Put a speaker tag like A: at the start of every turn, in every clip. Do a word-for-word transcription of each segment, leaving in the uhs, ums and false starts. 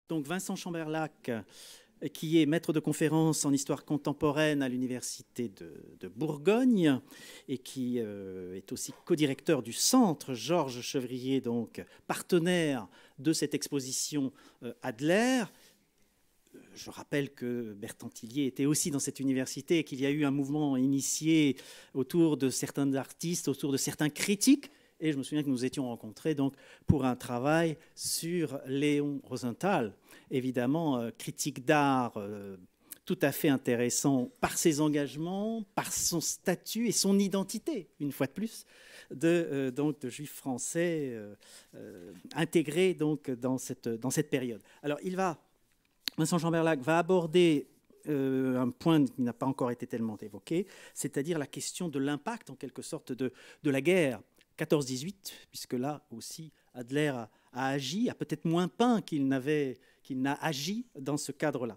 A: Donc Vincent Chamberlac, qui est maître de conférence en histoire contemporaine à l'université de, de Bourgogne et qui euh, est aussi co-directeur du centre Georges Chevrier, donc partenaire de cette exposition euh, Adler. Je rappelle que Bertrand Tillier était aussi dans cette université et qu'il y a eu un mouvement initié autour de certains artistes, autour de certains critiques. Et je me souviens que nous étions rencontrés donc, pour un travail sur Léon Rosenthal, évidemment, euh, critique d'art euh, tout à fait intéressant par ses engagements, par son statut et son identité, une fois de plus, de, euh, donc, de juif français euh, euh, intégré donc, dans, cette, dans cette période. Alors, il va, Vincent Chamberlac va aborder euh, un point qui n'a pas encore été tellement évoqué, c'est-à-dire la question de l'impact, en quelque sorte, de, de la guerre quatorze dix-huit, puisque là aussi Adler a, a agi, a peut-être moins peint qu'il n'avait, qu'il n'a agi dans ce cadre-là.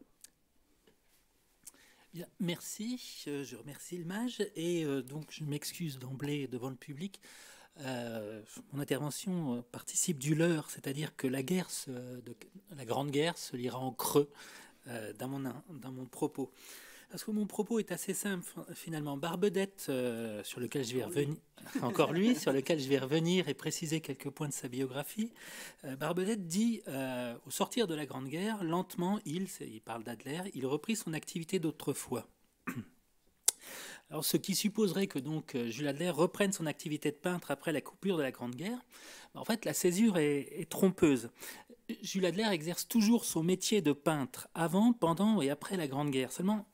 B: Bien, merci, je remercie le mage et euh, donc je m'excuse d'emblée devant le public. Euh, mon intervention participe du leurre, c'est-à-dire que la guerre, se, de, la grande guerre, se lira en creux euh, dans, mon, dans mon propos. Parce que mon propos est assez simple finalement. Barbedette, euh, sur lequel je vais revenir, encore lui, sur lequel je vais revenir et préciser quelques points de sa biographie. Euh, Barbedette dit, euh, au sortir de la Grande Guerre, lentement, il, il parle d'Adler, il reprit son activité d'autrefois. Alors, ce qui supposerait que donc Jules Adler reprenne son activité de peintre après la coupure de la Grande Guerre, en fait, la césure est, est trompeuse. Jules Adler exerce toujours son métier de peintre avant, pendant et après la Grande Guerre. Seulement,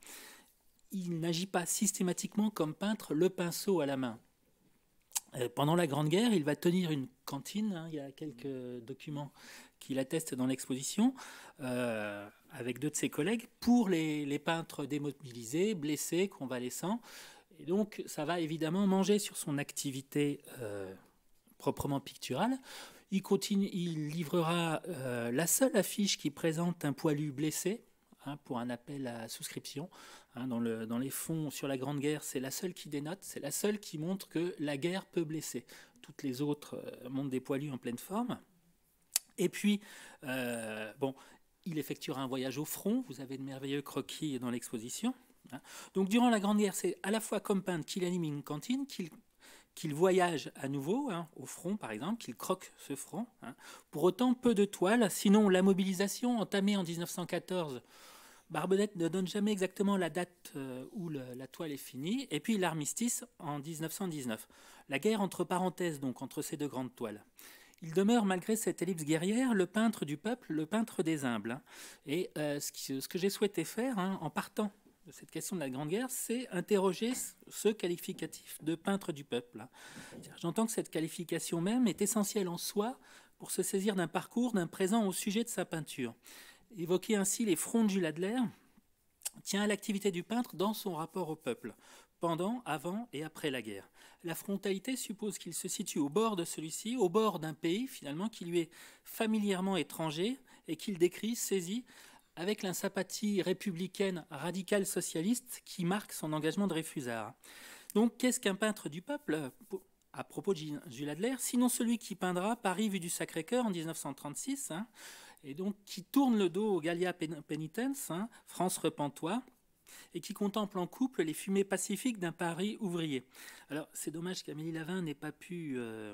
B: il n'agit pas systématiquement comme peintre le pinceau à la main. Euh, pendant la Grande Guerre, il va tenir une cantine, hein, il y a quelques documents qui l'attestent dans l'exposition, euh, avec deux de ses collègues, pour les, les peintres démobilisés, blessés, convalescents. Et donc, ça va évidemment manger sur son activité euh, proprement picturale. Il, continue, il livrera euh, la seule affiche qui présente un poilu blessé, hein, pour un appel à souscription. Hein, dans, le, dans les fonds sur la Grande Guerre, c'est la seule qui dénote, c'est la seule qui montre que la guerre peut blesser. Toutes les autres euh, montrent des poilus en pleine forme. Et puis, euh, bon, il effectuera un voyage au front. Vous avez de merveilleux croquis dans l'exposition. Hein. Donc, durant la Grande Guerre, c'est à la fois comme peintre qu'il anime une cantine, qu'il qu'il voyage à nouveau, hein, au front par exemple, qu'il croque ce front. Hein. Pour autant, peu de toiles. Sinon, la mobilisation entamée en dix-neuf cent quatorze, Barbedette ne donne jamais exactement la date euh, où le, la toile est finie. Et puis l'armistice en dix-neuf cent dix-neuf. La guerre entre parenthèses, donc, entre ces deux grandes toiles. Il demeure, malgré cette ellipse guerrière, le peintre du peuple, le peintre des humbles. Hein. Et euh, ce, qui, ce que j'ai souhaité faire, hein, en partant de cette question de la Grande Guerre, c'est interroger ce qualificatif de peintre du peuple. J'entends que cette qualification même est essentielle en soi pour se saisir d'un parcours, d'un présent au sujet de sa peinture. Évoquer ainsi les fronts de Jules Adler tient à l'activité du peintre dans son rapport au peuple, pendant, avant et après la guerre. La frontalité suppose qu'il se situe au bord de celui-ci, au bord d'un pays finalement qui lui est familièrement étranger et qu'il décrit, saisit, avec la sympathie républicaine radicale socialiste qui marque son engagement de Dreyfusard. Donc, qu'est-ce qu'un peintre du peuple, à propos de Jules Adler, sinon celui qui peindra Paris vue du Sacré-Cœur en dix-neuf cent trente-six, hein, et donc qui tourne le dos au Gallia Penitens, hein, France Repentois, et qui contemple en couple les fumées pacifiques d'un Paris ouvrier. Alors, c'est dommage qu'Amélie Lavin n'ait pas pu euh,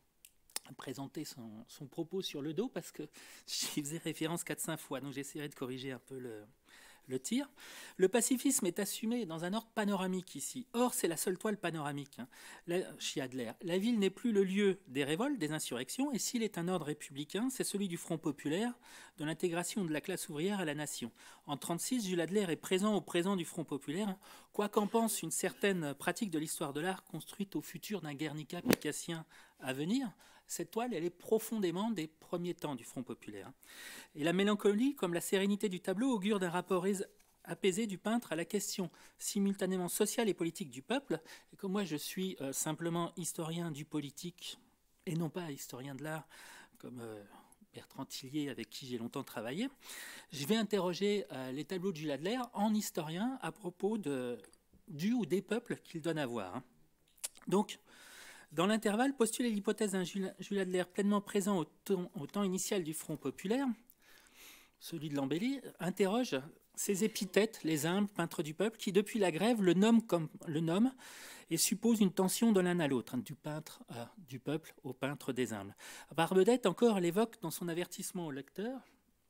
B: présenter son, son propos sur le dos, parce que j'y faisais référence quatre cinq fois, donc j'essaierai de corriger un peu le, le tir. Le pacifisme est assumé dans un ordre panoramique ici. Or, c'est la seule toile panoramique, hein, la, chez Adler. La ville n'est plus le lieu des révoltes, des insurrections, et s'il est un ordre républicain, c'est celui du Front populaire, de l'intégration de la classe ouvrière à la nation. En trente-six, Jules Adler est présent au présent du Front populaire, hein, quoi qu'en pense une certaine pratique de l'histoire de l'art construite au futur d'un Guernica picassien à venir. Cette toile, elle est profondément des premiers temps du Front populaire. Et la mélancolie, comme la sérénité du tableau, augure d'un rapport apaisé du peintre à la question simultanément sociale et politique du peuple. Et comme moi, je suis euh, simplement historien du politique et non pas historien de l'art, comme euh, Bertrand Tillier, avec qui j'ai longtemps travaillé, je vais interroger euh, les tableaux de Jules Adler en historien à propos de, du ou des peuples qu'il donne à voir. Hein. Donc, dans l'intervalle, postuler l'hypothèse d'un Jules Adler pleinement présent au temps, au temps initial du Front populaire celui de l'embellie, interroge ces épithètes, les humbles, peintres du peuple, qui depuis la grève le nomment comme le nomment et suppose une tension de l'un à l'autre, hein, du peintre euh, du peuple au peintre des humbles. Barbedette encore l'évoque dans son avertissement au lecteur.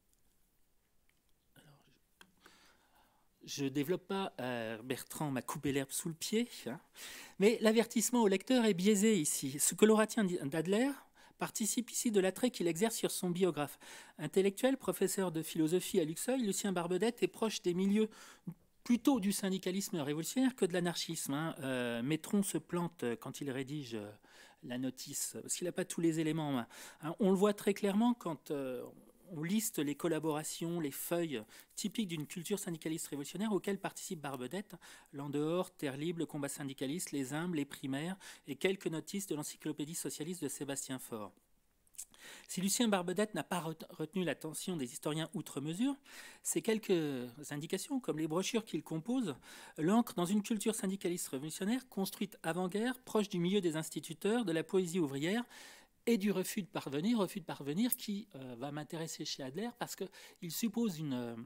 B: Alors, je ne développe pas, euh, Bertrand m'a coupé l'herbe sous le pied, hein, mais l'avertissement au lecteur est biaisé ici. Ce que l'on retient d'Adler participe ici de l'attrait qu'il exerce sur son biographe. Intellectuel, professeur de philosophie à Luxeuil, Lucien Barbedette est proche des milieux plutôt du syndicalisme révolutionnaire que de l'anarchisme. Hein. Euh, Métron se plante quand il rédige euh, la notice, parce qu'il n'a pas tous les éléments. Hein. On le voit très clairement quand euh, on liste les collaborations, les feuilles typiques d'une culture syndicaliste révolutionnaire auxquelles participe Barbedette, l'en dehors, Terre libre, le combat syndicaliste, les humbles, les primaires et quelques notices de l'encyclopédie socialiste de Sébastien Faure. Si Lucien Barbedette n'a pas retenu l'attention des historiens outre mesure, ces quelques indications, comme les brochures qu'il compose, l'ancrent dans une culture syndicaliste révolutionnaire construite avant-guerre, proche du milieu des instituteurs, de la poésie ouvrière et du refus de parvenir, refus de parvenir qui euh, va m'intéresser chez Adler parce qu'il suppose une, euh,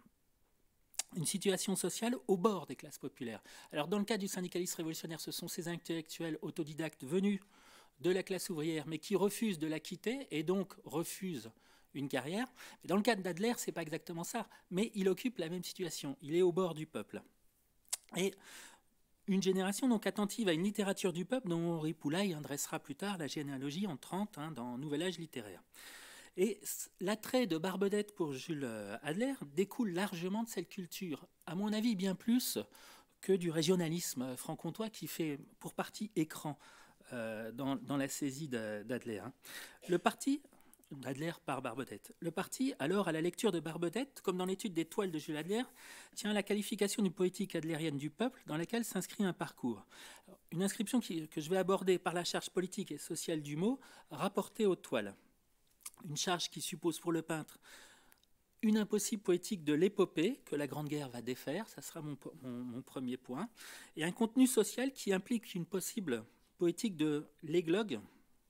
B: une situation sociale au bord des classes populaires. Alors dans le cas du syndicalisme révolutionnaire, ce sont ces intellectuels autodidactes venus de la classe ouvrière, mais qui refusent de la quitter et donc refusent une carrière. Mais dans le cas d'Adler, ce n'est pas exactement ça, mais il occupe la même situation. Il est au bord du peuple. Et une génération donc attentive à une littérature du peuple dont Henri Poulaille dressera plus tard la généalogie en trente hein, dans Nouvel Âge littéraire. Et l'attrait de Barbedette pour Jules Adler découle largement de cette culture, à mon avis bien plus que du régionalisme franc-comtois qui fait pour partie écran euh, dans, dans la saisie d'Adler. Hein. Le parti d'Adler par Barbedette. Le parti, alors, à la lecture de Barbedette, comme dans l'étude des toiles de Jules Adler, tient à la qualification du poétique adlérienne du peuple dans laquelle s'inscrit un parcours. Une inscription qui, que je vais aborder par la charge politique et sociale du mot, rapportée aux toiles. Une charge qui suppose pour le peintre une impossible poétique de l'épopée que la Grande Guerre va défaire, ça sera mon, mon, mon premier point, et un contenu social qui implique une possible poétique de l'églogue,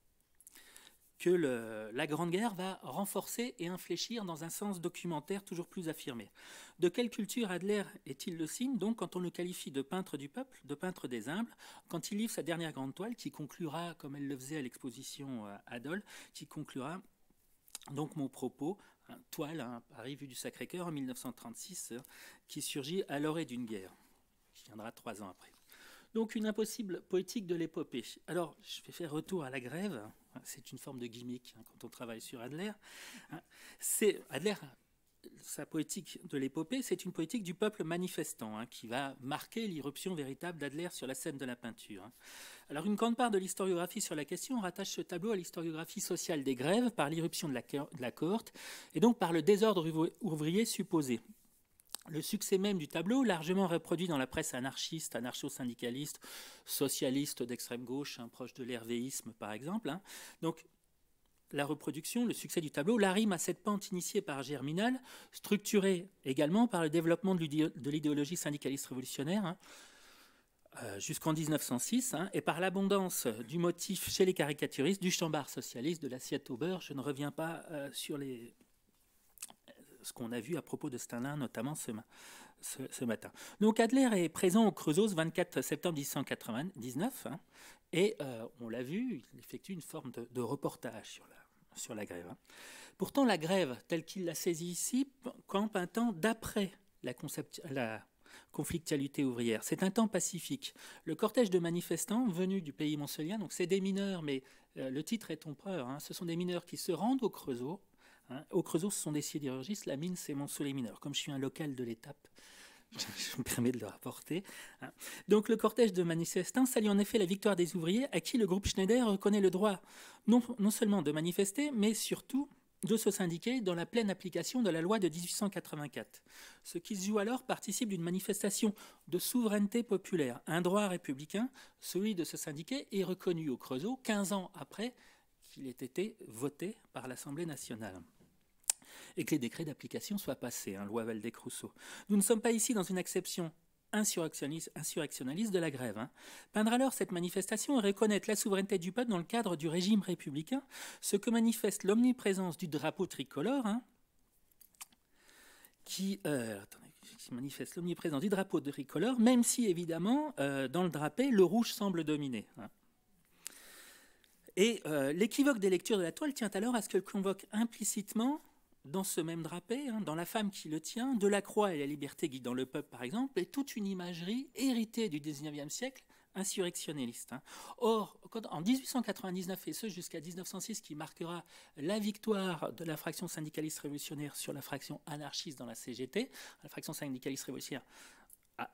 B: que le, la Grande Guerre va renforcer et infléchir dans un sens documentaire toujours plus affirmé. De quelle culture Adler est-il le signe, donc, quand on le qualifie de peintre du peuple, de peintre des humbles, quand il livre sa dernière grande toile, qui conclura, comme elle le faisait à l'exposition Adol, qui conclura donc mon propos, hein, toile, hein, Paris vue du Sacré-Cœur en mille neuf cent trente-six, hein, qui surgit à l'orée d'une guerre, qui viendra trois ans après. Donc une impossible poétique de l'épopée. Alors, je vais faire retour à la grève. C'est une forme de gimmick hein, quand on travaille sur Adler. C'est, Adler, sa poétique de l'épopée, c'est une poétique du peuple manifestant hein, qui va marquer l'irruption véritable d'Adler sur la scène de la peinture. Hein. Alors une grande part de l'historiographie sur la question rattache ce tableau à l'historiographie sociale des grèves par l'irruption de la, de la cohorte et donc par le désordre ouvrier supposé. Le succès même du tableau, largement reproduit dans la presse anarchiste, anarcho-syndicaliste, socialiste d'extrême gauche, hein, proche de l'hervéisme par exemple. Hein. Donc la reproduction, le succès du tableau, l'arrime à cette pente initiée par Germinal, structurée également par le développement de l'idéologie syndicaliste révolutionnaire, hein, euh, jusqu'en mille neuf cent six, hein, et par l'abondance du motif chez les caricaturistes, du chambard socialiste, de l'assiette au beurre. Je ne reviens pas euh, sur les... ce qu'on a vu à propos de Stainlin, notamment ce, ce, ce matin. Donc Adler est présent au Creusot ce vingt-quatre septembre mille huit cent quatre-vingt-dix-neuf, hein, et euh, on l'a vu, il effectue une forme de, de reportage sur la, sur la grève. Hein. Pourtant, la grève, telle qu'il l'a saisie ici, campe un temps d'après la, la conflictualité ouvrière. C'est un temps pacifique. Le cortège de manifestants venus du pays montpellierien, donc c'est des mineurs, mais euh, le titre est trompeur, hein, ce sont des mineurs qui se rendent au Creusot. Hein. Au Creusot, ce sont des sidérurgistes. La mine, c'est Montceau-les-Mineurs. Comme je suis un local de l'étape, je me permets de le rapporter. Hein. Donc, le cortège de manifestants salue en effet la victoire des ouvriers à qui le groupe Schneider reconnaît le droit non, non seulement de manifester, mais surtout de se syndiquer dans la pleine application de la loi de mille huit cent quatre-vingt-quatre. Ce qui se joue alors participe d'une manifestation de souveraineté populaire. Un droit républicain, celui de se syndiquer, est reconnu au Creusot quinze ans après qu'il ait été voté par l'Assemblée nationale et que les décrets d'application soient passés, hein, loi Valdec-Rousseau. Nous ne sommes pas ici dans une acception insurrectionnaliste, insurrectionnaliste de la grève. Hein. Peindre alors cette manifestation et reconnaître la souveraineté du peuple dans le cadre du régime républicain, ce que manifeste l'omniprésence du drapeau tricolore, hein, qui, euh, attendez, qui manifeste l'omniprésence du drapeau tricolore, même si évidemment euh, dans le drapé le rouge semble dominer. Hein. Et euh, l'équivoque des lectures de la toile tient alors à ce qu'elle convoque implicitement, dans ce même drapé, hein, dans la femme qui le tient, de la croix et la liberté guidant le peuple, par exemple, et toute une imagerie héritée du dix-neuvième siècle, insurrectionnaliste. Hein. Or, en dix-huit cent quatre-vingt-dix-neuf, et ce jusqu'à mille neuf cent six, qui marquera la victoire de la fraction syndicaliste révolutionnaire sur la fraction anarchiste dans la C G T, la fraction syndicaliste révolutionnaire a,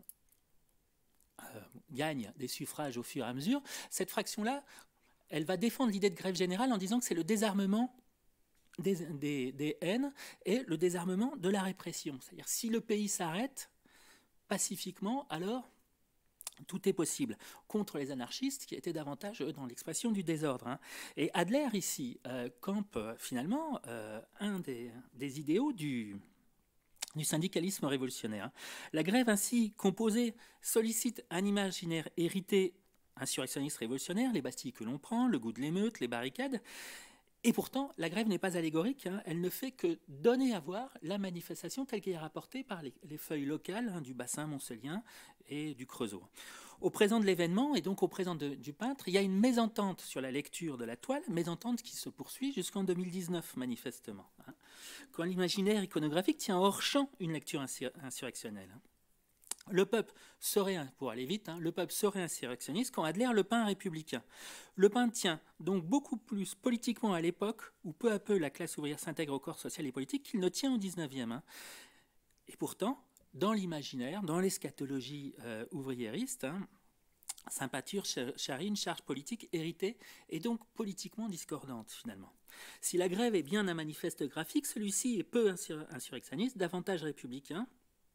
B: euh, gagne des suffrages au fur et à mesure, cette fraction-là, elle va défendre l'idée de grève générale en disant que c'est le désarmement des, des, des haines et le désarmement de la répression. C'est-à-dire, si le pays s'arrête pacifiquement, alors tout est possible. Contre les anarchistes, qui étaient davantage, eux, dans l'expression du désordre. Hein. Et Adler, ici, euh, campe euh, finalement euh, un des, des idéaux du, du syndicalisme révolutionnaire. Hein. La grève ainsi composée sollicite un imaginaire hérité insurrectionniste révolutionnaire, les bastilles que l'on prend, le goût de l'émeute, les barricades. Et pourtant, la grève n'est pas allégorique, hein, elle ne fait que donner à voir la manifestation telle qu'elle est rapportée par les, les feuilles locales hein, du bassin montselien et du Creusot. Au présent de l'événement, et donc au présent de, du peintre, il y a une mésentente sur la lecture de la toile, mésentente qui se poursuit jusqu'en deux mille dix-neuf, manifestement. Hein, quand l'imaginaire iconographique tient hors champ une lecture insur insurrectionnelle. Hein. Le peuple serait, pour aller vite, hein, le peuple serait insurrectionniste quand Adler le peint républicain. Le peint tient donc beaucoup plus politiquement à l'époque où peu à peu la classe ouvrière s'intègre au corps social et politique qu'il ne tient au dix-neuvième. Hein. Et pourtant, dans l'imaginaire, dans l'eschatologie euh, ouvriériste, hein, Saint-Pâture charrie une charge politique héritée et donc politiquement discordante finalement. Si la grève est bien un manifeste graphique, celui-ci est peu insur insurrectionniste, davantage républicain.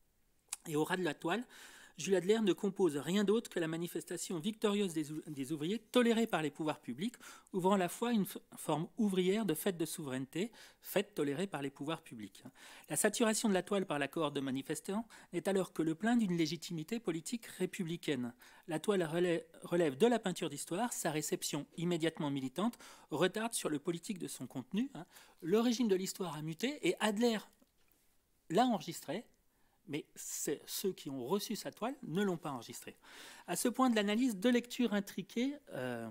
B: Et au ras de la toile, Jules Adler ne compose rien d'autre que la manifestation victorieuse des, des ouvriers tolérée par les pouvoirs publics, ouvrant à la fois une forme ouvrière de fête de souveraineté, fête tolérée par les pouvoirs publics. La saturation de la toile par la cohorte de manifestants n'est alors que le plein d'une légitimité politique républicaine. La toile relève, relève de la peinture d'histoire, sa réception immédiatement militante retarde sur le politique de son contenu. Hein. Le régime de l'histoire a muté et Adler l'a enregistré, mais ceux qui ont reçu sa toile ne l'ont pas enregistrée. À ce point de l'analyse, deux lectures intriquées euh,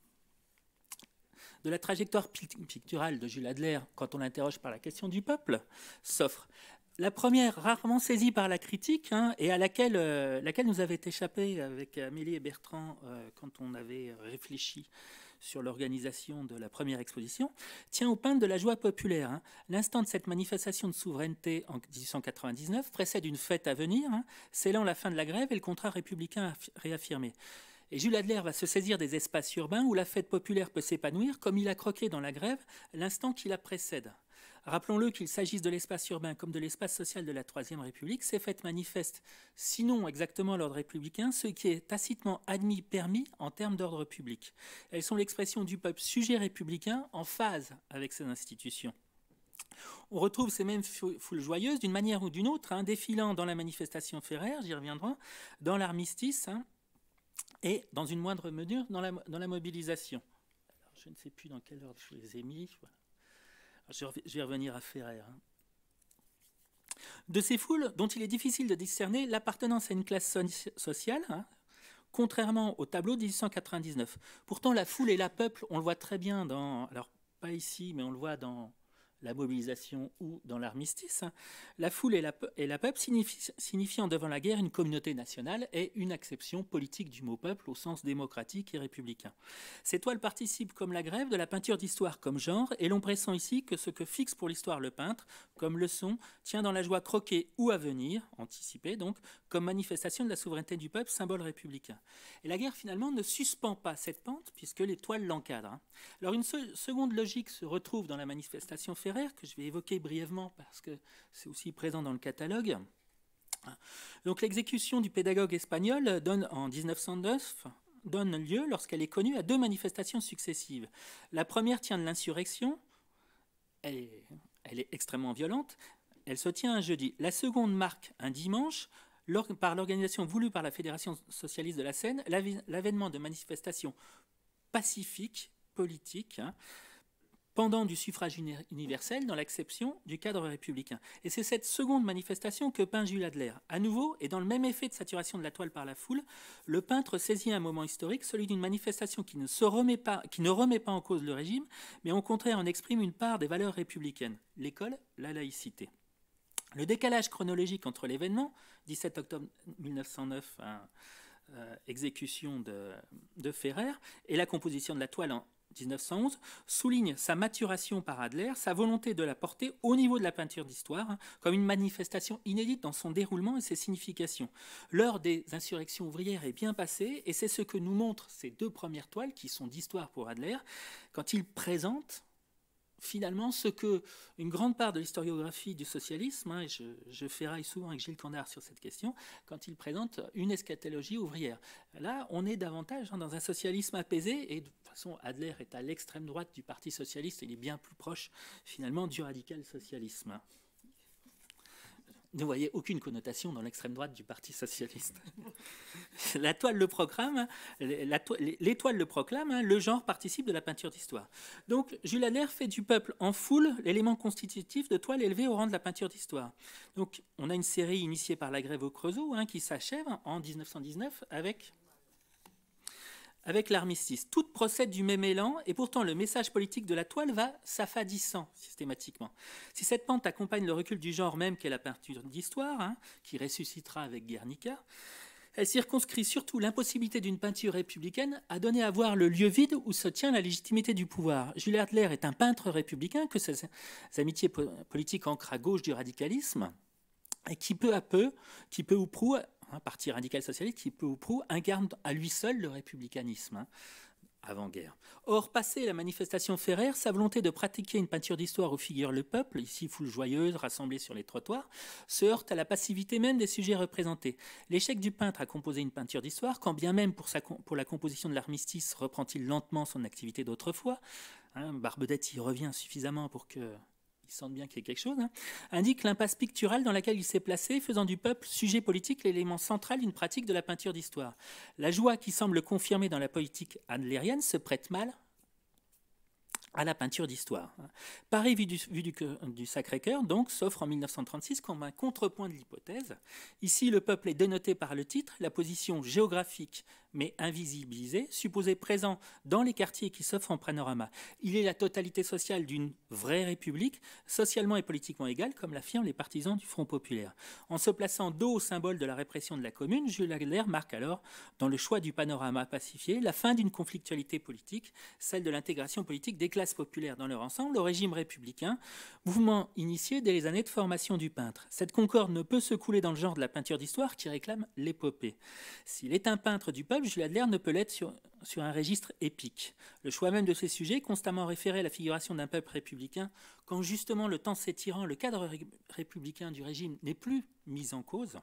B: de la trajectoire picturale de Jules Adler, quand on l'interroge par la question du peuple, s'offrent. La première, rarement saisie par la critique, hein, et à laquelle, euh, laquelle nous avait échappé avec Amélie et Bertrand euh, quand on avait réfléchi sur l'organisation de la première exposition, tient au peintre de la joie populaire. Hein. L'instant de cette manifestation de souveraineté en mille huit cent quatre-vingt-dix-neuf précède une fête à venir, hein, scellant la fin de la grève et le contrat républicain réaffirmé. Et Jules Adler va se saisir des espaces urbains où la fête populaire peut s'épanouir, comme il a croqué dans la grève l'instant qui la précède. Rappelons-le, qu'il s'agisse de l'espace urbain comme de l'espace social de la Troisième République, ces fêtes manifestent, sinon exactement l'ordre républicain, ce qui est tacitement admis, permis en termes d'ordre public. Elles sont l'expression du peuple sujet républicain en phase avec ces institutions. On retrouve ces mêmes foules joyeuses d'une manière ou d'une autre, hein, défilant dans la manifestation ferraire, j'y reviendrai, dans l'armistice, hein, et dans une moindre mesure dans la, dans la mobilisation. Alors, je ne sais plus dans quel ordre je les ai mis. Voilà. Je vais revenir à Ferrer. De ces foules, dont il est difficile de discerner l'appartenance à une classe sociale, hein, contrairement au tableau de mille huit cent quatre-vingt-dix-neuf. Pourtant, la foule et la peuple, on le voit très bien dans, alors pas ici, mais on le voit dans la mobilisation ou dans l'armistice, hein, la foule et la, et la peuple signifie, signifiant devant la guerre une communauté nationale et une acception politique du mot peuple au sens démocratique et républicain. Ces toiles participent, comme la grève, de la peinture d'histoire comme genre, et l'on pressent ici que ce que fixe pour l'histoire le peintre, comme leçon, tient dans la joie croquée ou à venir, anticipée donc, comme manifestation de la souveraineté du peuple, symbole républicain. Et la guerre, finalement, ne suspend pas cette pente, puisque les toiles l'encadrent. Hein. Alors une se seconde logique se retrouve dans la manifestation ferraire, que je vais évoquer brièvement parce que c'est aussi présent dans le catalogue. Donc l'exécution du pédagogue espagnol donne en mille neuf cent neuf donne lieu, lorsqu'elle est connue, à deux manifestations successives. La première tient de l'insurrection, elle est, elle est extrêmement violente, elle se tient un jeudi. La seconde marque un dimanche, par l'organisation voulue par la Fédération socialiste de la Seine, l'avènement de manifestations pacifiques, politiques, hein, pendant du suffrage universel dans l'acception du cadre républicain. Et c'est cette seconde manifestation que peint Jules Adler. À nouveau, et dans le même effet de saturation de la toile par la foule, le peintre saisit un moment historique, celui d'une manifestation qui ne, se remet pas, qui ne remet pas en cause le régime, mais au contraire en exprime une part des valeurs républicaines, l'école, la laïcité. Le décalage chronologique entre l'événement, dix-sept octobre mille neuf cent neuf, hein, euh, exécution de, de Ferrer, et la composition de la toile en mille neuf cent onze, souligne sa maturation par Adler, sa volonté de la porter au niveau de la peinture d'histoire, hein, comme une manifestation inédite dans son déroulement et ses significations. L'heure des insurrections ouvrières est bien passée, et c'est ce que nous montrent ces deux premières toiles, qui sont d'histoire pour Adler, quand il présente finalement ce que une grande part de l'historiographie du socialisme, hein, et je, je ferraille souvent avec Gilles Candard sur cette question, quand il présente une eschatologie ouvrière. Là, on est davantage hein, dans un socialisme apaisé, et de toute façon, Adler est à l'extrême droite du Parti socialiste, il est bien plus proche finalement du radical socialisme. Ne voyez aucune connotation dans l'extrême droite du Parti socialiste. La toile le proclame, la toile, les toiles le proclament, hein, le genre participe de la peinture d'histoire. Donc Jules Adler fait du peuple en foule l'élément constitutif de toile élevée au rang de la peinture d'histoire. Donc on a une série initiée par la grève au Creusot hein, qui s'achève en mille neuf cent dix-neuf avec... avec l'armistice. Toutes procèdent du même élan, et pourtant le message politique de la toile va s'affadissant systématiquement. Si cette pente accompagne le recul du genre même qu'est la peinture d'histoire, hein, qui ressuscitera avec Guernica, elle circonscrit surtout l'impossibilité d'une peinture républicaine à donner à voir le lieu vide où se tient la légitimité du pouvoir. Jules Adler est un peintre républicain que ses amitiés politiques ancrent à gauche du radicalisme, et qui peu à peu, qui peu ou prou, un parti radical socialiste qui, peu ou prou, incarne à lui seul le républicanisme, hein, avant-guerre. Or, passé la manifestation Ferrer, sa volonté de pratiquer une peinture d'histoire où figure le peuple, ici foule joyeuse, rassemblée sur les trottoirs, se heurte à la passivité même des sujets représentés. L'échec du peintre à composer une peinture d'histoire, quand bien même pour, sa, pour la composition de l'armistice reprend-il lentement son activité d'autrefois, hein, Barbedette y revient suffisamment pour que... ils sentent bien qu'il y a quelque chose, hein, indique l'impasse picturale dans laquelle il s'est placé, faisant du peuple sujet politique l'élément central d'une pratique de la peinture d'histoire. La joie qui semble confirmée dans la politique adlérienne se prête mal à la peinture d'histoire. Paris, vu du, vu du, du Sacré-Cœur, donc, s'offre en mille neuf cent trente-six comme un contrepoint de l'hypothèse. Ici, le peuple est dénoté par le titre, la position géographique mais invisibilisé, supposé présent dans les quartiers qui s'offrent en panorama. Il est la totalité sociale d'une vraie république, socialement et politiquement égale, comme l'affirment les partisans du Front populaire. En se plaçant dos au symbole de la répression de la Commune, Jules Adler marque alors, dans le choix du panorama pacifié, la fin d'une conflictualité politique, celle de l'intégration politique des classes populaires dans leur ensemble au régime républicain, mouvement initié dès les années de formation du peintre. Cette concorde ne peut se couler dans le genre de la peinture d'histoire qui réclame l'épopée. S'il est un peintre du peuple, Jules Adler ne peut l'être sur, sur un registre épique. Le choix même de ces sujets, constamment référé à la figuration d'un peuple républicain, quand justement le temps s'étirant, le cadre ré républicain du régime n'est plus mis en cause.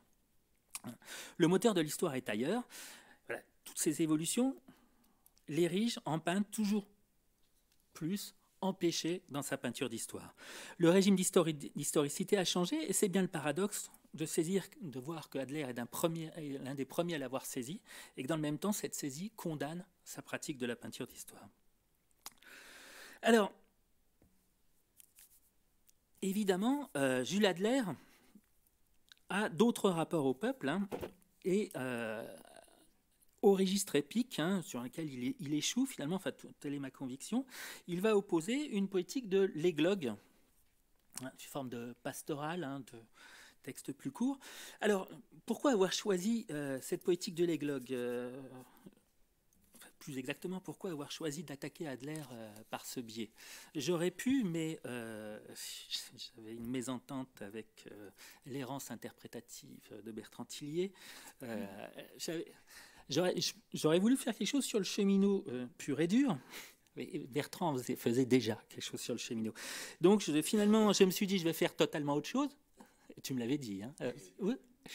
B: Le moteur de l'histoire est ailleurs. Voilà. Toutes ces évolutions l'érigent en peintre toujours plus empêché dans sa peinture d'histoire. Le régime d'historicité a changé, et c'est bien le paradoxe de saisir, de voir que Adler est l'un des premiers à l'avoir saisi, et que dans le même temps, cette saisie condamne sa pratique de la peinture d'histoire. Alors, évidemment, euh, Jules Adler a d'autres rapports au peuple, hein, et euh, au registre épique, hein, sur lequel il, est, il échoue finalement, enfin, telle est ma conviction, il va opposer une politique de l'églogue, hein, une forme de pastorale, hein, de texte plus court. Alors, pourquoi avoir choisi euh, cette politique de l'églogue euh, enfin, plus exactement, pourquoi avoir choisi d'attaquer Adler euh, par ce biais? J'aurais pu, mais euh, j'avais une mésentente avec euh, l'errance interprétative de Bertrand Tillier. Euh, J'aurais voulu faire quelque chose sur le cheminot euh, pur et dur. Bertrand faisait, faisait déjà quelque chose sur le cheminot. Donc, je, finalement, je me suis dit, je vais faire totalement autre chose. Tu me l'avais dit, hein euh, oui.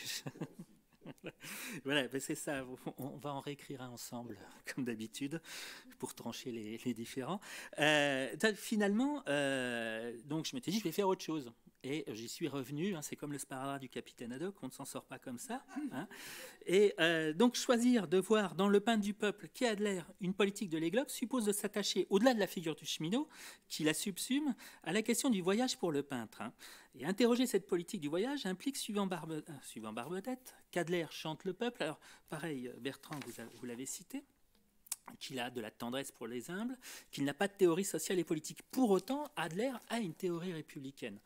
B: Voilà, ben c'est ça. On va en réécrire un ensemble, comme d'habitude, pour trancher les, les différends. Euh, finalement, euh, donc je m'étais dit, je vais faire autre chose. et j'y suis revenu. Hein, c'est comme le sparadrap du capitaine Haddock, on ne s'en sort pas comme ça. Hein. Et euh, donc choisir de voir dans le peintre du peuple qu'est Adler une politique de l'églogue suppose de s'attacher, au-delà de la figure du cheminot, qui la subsume, à la question du voyage pour le peintre. Hein. Et interroger cette politique du voyage implique, suivant, Barbe, euh, suivant Barbedette, qu'Adler chante le peuple. Alors pareil, Bertrand, vous, vous l'avez cité, qu'il a de la tendresse pour les humbles, qu'il n'a pas de théorie sociale et politique. Pour autant, Adler a une théorie républicaine.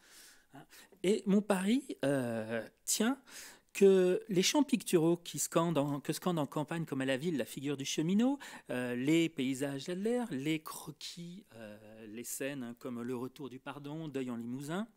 B: Et mon pari euh, tient que les chants picturaux qui scandent en, que scandent en campagne comme à la ville la figure du cheminot, euh, les paysages d'Adler, les croquis, euh, les scènes hein, comme le retour du pardon, Deuil en Limousin,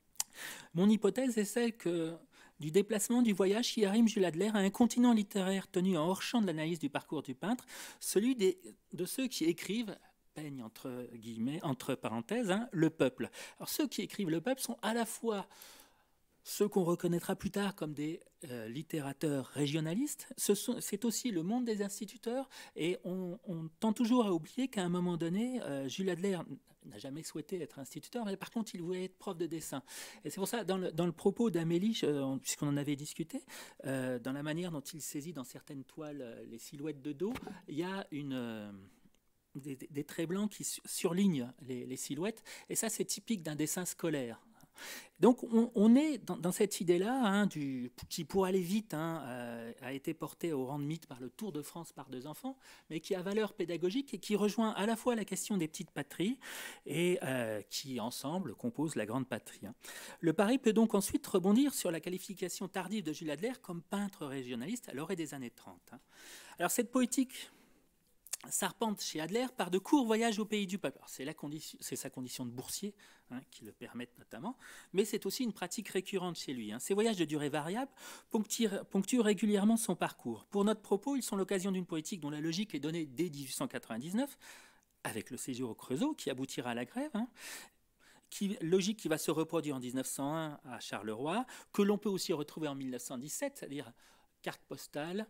B: mon hypothèse est celle que du déplacement, du voyage qui arrive Jules Adler à un continent littéraire tenu en hors-champ de l'analyse du parcours du peintre, celui des, de ceux qui écrivent, peignent entre guillemets, entre parenthèses, hein, le peuple. Alors ceux qui écrivent le peuple sont à la fois ceux qu'on reconnaîtra plus tard comme des euh, littérateurs régionalistes, ce sont, c'est aussi le monde des instituteurs, et on, on tend toujours à oublier qu'à un moment donné, euh, Jules Adler n'a jamais souhaité être instituteur, mais par contre, il voulait être prof de dessin. Et c'est pour ça, dans le, dans le propos d'Amélie, je, puisqu'on en avait discuté, euh, dans la manière dont il saisit dans certaines toiles euh, les silhouettes de dos, il y a une... Euh, des, des traits blancs qui surlignent les, les silhouettes, et ça, c'est typique d'un dessin scolaire. Donc on, on est dans, dans cette idée-là, hein, du, qui pour aller vite hein, euh, a été portée au rang de mythe par le Tour de France par deux enfants, mais qui a valeur pédagogique et qui rejoint à la fois la question des petites patries et euh, qui ensemble composent la grande patrie. Hein. Le pari peut donc ensuite rebondir sur la qualification tardive de Jules Adler comme peintre régionaliste à l'orée des années trente. Hein. Alors cette poétique s'arpente chez Adler par de courts voyages au pays du peuple. C'est, la condition, c'est sa condition de boursier hein, qui le permettent notamment, mais c'est aussi une pratique récurrente chez lui. Hein. Ces voyages de durée variable ponctuent, ponctuent régulièrement son parcours. Pour notre propos, ils sont l'occasion d'une poétique dont la logique est donnée dès dix-huit cent quatre-vingt-dix-neuf, avec le séjour au Creusot qui aboutira à la grève, hein, qui, logique qui va se reproduire en dix-neuf cent un à Charleroi, que l'on peut aussi retrouver en mille neuf cent dix-sept, c'est-à-dire carte postale,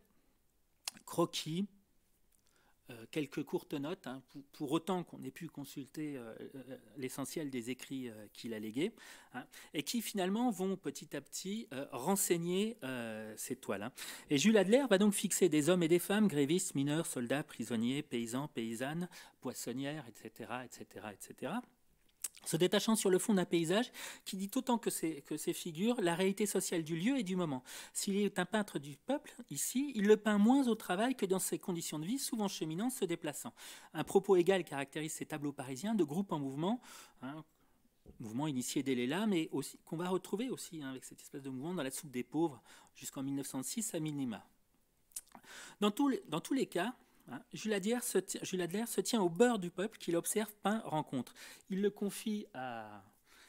B: croquis, Euh, quelques courtes notes, hein, pour, pour autant qu'on ait pu consulter euh, l'essentiel des écrits euh, qu'il a légués, hein, et qui finalement vont petit à petit euh, renseigner euh, ces toiles. Hein. Et Jules Adler va donc fixer des hommes et des femmes, grévistes, mineurs, soldats, prisonniers, paysans, paysannes, poissonnières, et cetera, et cetera, et cetera, se détachant sur le fond d'un paysage qui dit autant que ces, que ces figures la réalité sociale du lieu et du moment. S'il est un peintre du peuple, ici, il le peint moins au travail que dans ses conditions de vie, souvent cheminant, se déplaçant. Un propos égal caractérise ces tableaux parisiens de groupe en mouvement, hein, mouvement initié dès Léla, mais aussi, qu'on va retrouver aussi hein, avec cette espèce de mouvement dans la soupe des pauvres jusqu'en mille neuf cent six à Minima. Dans tous les, dans tous les cas, Hein, Jules Adler, se tient, Jules Adler se tient au beurre du peuple qu'il observe, peint, rencontre. Il le confie à,